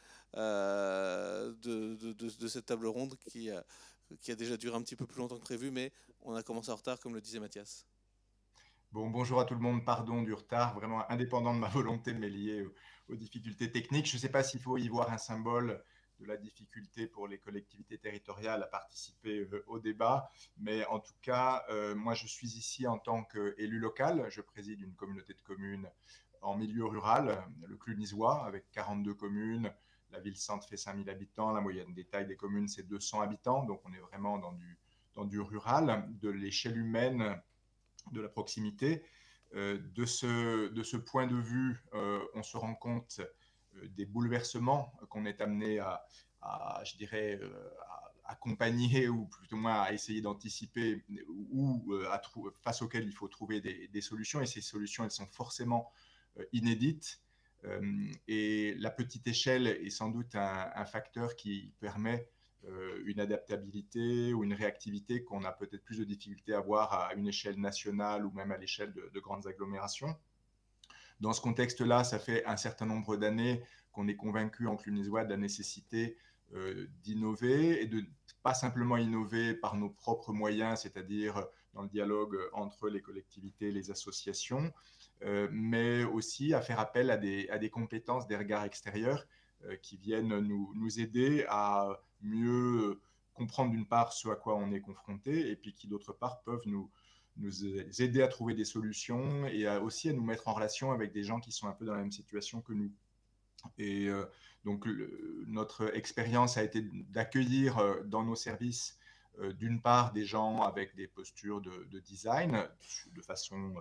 de cette table ronde qui a déjà duré un petit peu plus longtemps que prévu, mais on a commencé en retard, comme le disait Mathias. Bon, bonjour à tout le monde, pardon du retard, vraiment indépendant de ma volonté, mais lié aux difficultés techniques. Je ne sais pas s'il faut y voir un symbole de la difficulté pour les collectivités territoriales à participer au débat, mais en tout cas, moi je suis ici en tant qu'élu local. Je préside une communauté de communes en milieu rural, le Clunisois, avec 42 communes. La ville-centre fait 5000 habitants, la moyenne des tailles des communes, c'est 200 habitants, donc on est vraiment dans du rural, de l'échelle humaine, de la proximité. De ce point de vue, on se rend compte des bouleversements qu'on est amené à je dirais, à accompagner, ou plutôt moins à essayer d'anticiper, ou face auxquels il faut trouver des solutions. Et ces solutions, elles sont forcément inédites. Et la petite échelle est sans doute un facteur qui permet une adaptabilité ou une réactivité qu'on a peut-être plus de difficulté à voir à une échelle nationale ou même à l'échelle de grandes agglomérations. Dans ce contexte-là, ça fait un certain nombre d'années qu'on est convaincu en Clunisois de la nécessité d'innover, et de pas simplement innover par nos propres moyens, c'est-à-dire dans le dialogue entre les collectivités et les associations, mais aussi à faire appel à des compétences, des regards extérieurs qui viennent nous aider à mieux comprendre d'une part ce à quoi on est confronté, et puis qui d'autre part peuvent nous aider à trouver des solutions, et aussi à nous mettre en relation avec des gens qui sont un peu dans la même situation que nous. Et donc notre expérience a été d'accueillir dans nos services d'une part des gens avec des postures de design de façon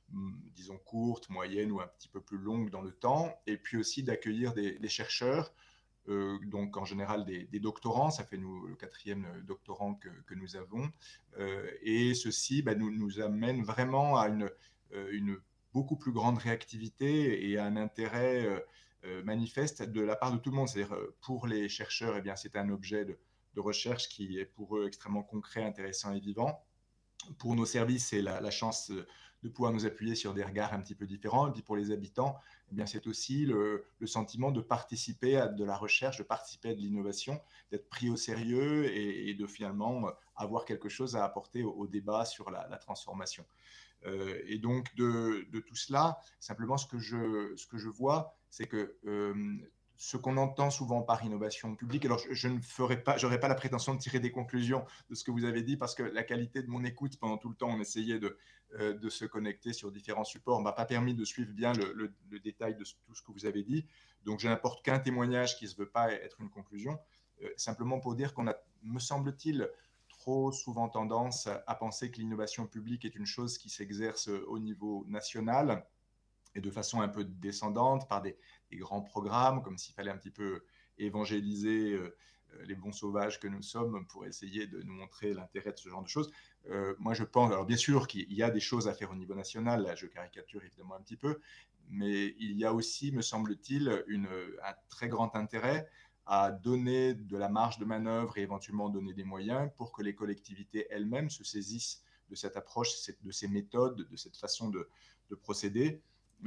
disons, courtes, moyennes ou un petit peu plus longues dans le temps, et puis aussi d'accueillir des chercheurs, donc en général des doctorants, ça fait nous le 4e doctorant que nous avons, et ceci nous amène vraiment à une beaucoup plus grande réactivité et à un intérêt manifeste de la part de tout le monde. C'est-à-dire pour les chercheurs, eh bien, c'est un objet de recherche qui est pour eux extrêmement concret, intéressant et vivant. Pour nos services, c'est la chance de pouvoir nous appuyer sur des regards un petit peu différents. Et puis pour les habitants, eh bien, c'est aussi le sentiment de participer à de la recherche, de participer à de l'innovation, d'être pris au sérieux et de finalement avoir quelque chose à apporter au débat sur la transformation. Et donc de tout cela, simplement ce que je vois, c'est que ce qu'on entend souvent par innovation publique, alors je n'aurai pas la prétention de tirer des conclusions de ce que vous avez dit, parce que la qualité de mon écoute, pendant tout le temps, on essayait de se connecter sur différents supports, ne m'a pas permis de suivre bien le détail de tout ce que vous avez dit. Donc je n'apporte qu'un témoignage qui ne se veut pas être une conclusion, simplement pour dire qu'on a, me semble-t-il, trop souvent tendance à penser que l'innovation publique est une chose qui s'exerce au niveau national et de façon un peu descendante par des grands programmes, comme s'il fallait un petit peu évangéliser les bons sauvages que nous sommes pour essayer de nous montrer l'intérêt de ce genre de choses. Moi, je pense, alors bien sûr qu'il y a des choses à faire au niveau national, là je caricature évidemment un petit peu, mais il y a aussi, me semble-t-il, un très grand intérêt à donner de la marge de manœuvre et éventuellement donner des moyens pour que les collectivités elles-mêmes se saisissent de cette approche, de ces méthodes, de cette façon de procéder.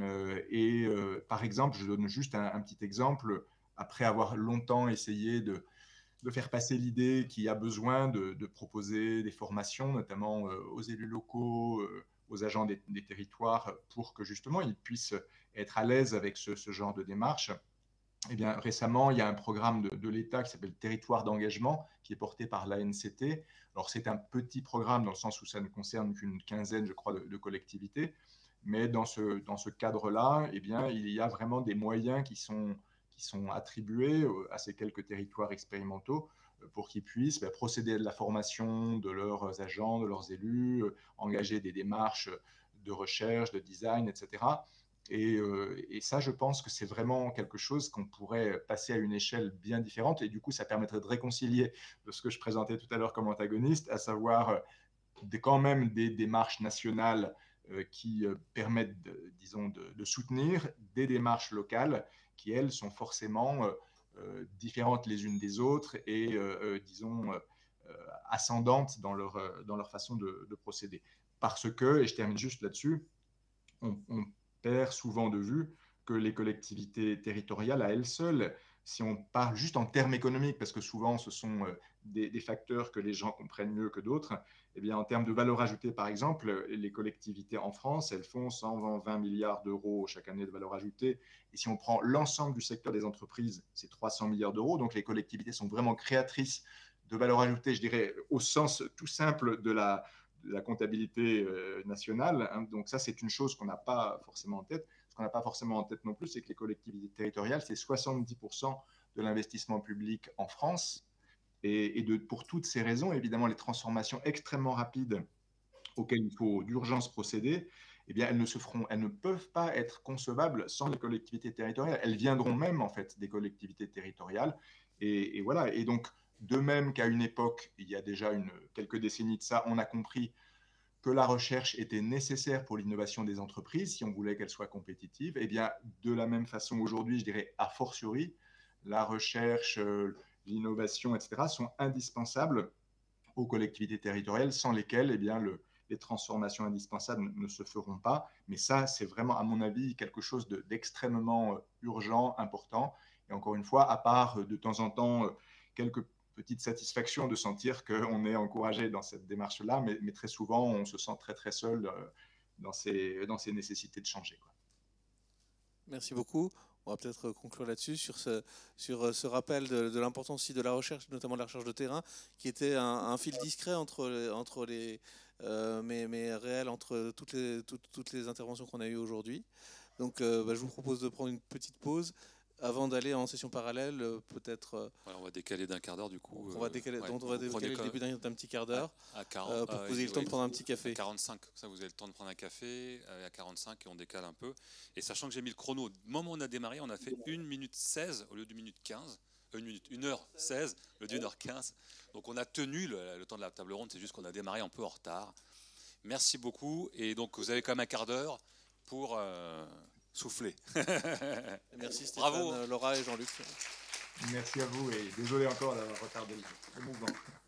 Par exemple, je donne juste un petit exemple, après avoir longtemps essayé de faire passer l'idée qu'il y a besoin de proposer des formations, notamment aux élus locaux, aux agents des territoires, pour que justement ils puissent être à l'aise avec ce genre de démarche. Eh bien, récemment, il y a un programme de l'État qui s'appelle Territoire d'engagement, qui est porté par l'ANCT. Alors, c'est un petit programme dans le sens où ça ne concerne qu'une quinzaine, je crois, de collectivités. Mais dans ce cadre-là, eh bien, il y a vraiment des moyens qui sont attribués à ces quelques territoires expérimentaux pour qu'ils puissent procéder à de la formation de leurs agents, de leurs élus, engager des démarches de recherche, de design, etc. Et ça, je pense que c'est vraiment quelque chose qu'on pourrait passer à une échelle bien différente. Et du coup, ça permettrait de réconcilier de ce que je présentais tout à l'heure comme antagoniste, à savoir quand même des démarches nationales qui permettent, disons, de soutenir des démarches locales qui, elles, sont forcément différentes les unes des autres et, disons, ascendantes dans leur façon de procéder. Parce que, et je termine juste là-dessus, on perd souvent de vue que les collectivités territoriales, à elles seules, si on parle juste en termes économiques, parce que souvent ce sont des facteurs que les gens comprennent mieux que d'autres, eh bien, en termes de valeur ajoutée, par exemple, les collectivités en France, elles font 120 milliards d'euros chaque année de valeur ajoutée. Et si on prend l'ensemble du secteur des entreprises, c'est 300 milliards d'euros. Donc les collectivités sont vraiment créatrices de valeur ajoutée, je dirais, au sens tout simple de la comptabilité nationale. Hein. Donc ça, c'est une chose qu'on n'a pas forcément en tête. Ce qu'on n'a pas forcément en tête non plus, c'est que les collectivités territoriales, c'est 70% de l'investissement public en France. Et pour toutes ces raisons, évidemment, les transformations extrêmement rapides auxquelles il faut d'urgence procéder, eh bien, elles ne peuvent pas être concevables sans les collectivités territoriales. Elles viendront même, en fait, des collectivités territoriales. Et voilà. Et donc, de même qu'à une époque, il y a déjà quelques décennies de ça, on a compris que la recherche était nécessaire pour l'innovation des entreprises, si on voulait qu'elle soit compétitive, eh bien, de la même façon aujourd'hui, je dirais a fortiori, la recherche, l'innovation, etc., sont indispensables aux collectivités territoriales, sans lesquelles eh bien, les transformations indispensables ne se feront pas. Mais ça, c'est vraiment, à mon avis, quelque chose d'extrêmement urgent, important. Et encore une fois, à part de temps en temps quelques petites satisfactions de sentir qu'on est encouragé dans cette démarche-là, mais très souvent, on se sent très, très seul dans ces nécessités de changer, quoi. Merci beaucoup. On va peut-être conclure là-dessus, sur ce rappel de l'importance aussi de la recherche, notamment de la recherche de terrain, qui était un fil discret mais réel entre toutes les interventions qu'on a eues aujourd'hui. Donc je vous propose de prendre une petite pause. avant d'aller en session parallèle, peut-être. Voilà, on va décaler d'un quart d'heure du coup. On va décaler, ouais, donc on va décaler le début d'un petit quart d'heure pour que vous ayez le temps de prendre un petit café. À 45, comme ça vous avez le temps de prendre un café. À 45 et on décale un peu. Et sachant que j'ai mis le chrono, au moment où on a démarré, on a fait 1 minute 16 au lieu de 1 minute 15. 1h16 au lieu de 1h15. Donc on a tenu le temps de la table ronde, c'est juste qu'on a démarré un peu en retard. Merci beaucoup. Et donc vous avez quand même un quart d'heure pour souffler. Merci Stéphane, bravo. Laura et Jean-Luc. Merci à vous et désolé encore d'avoir retardé le mouvement.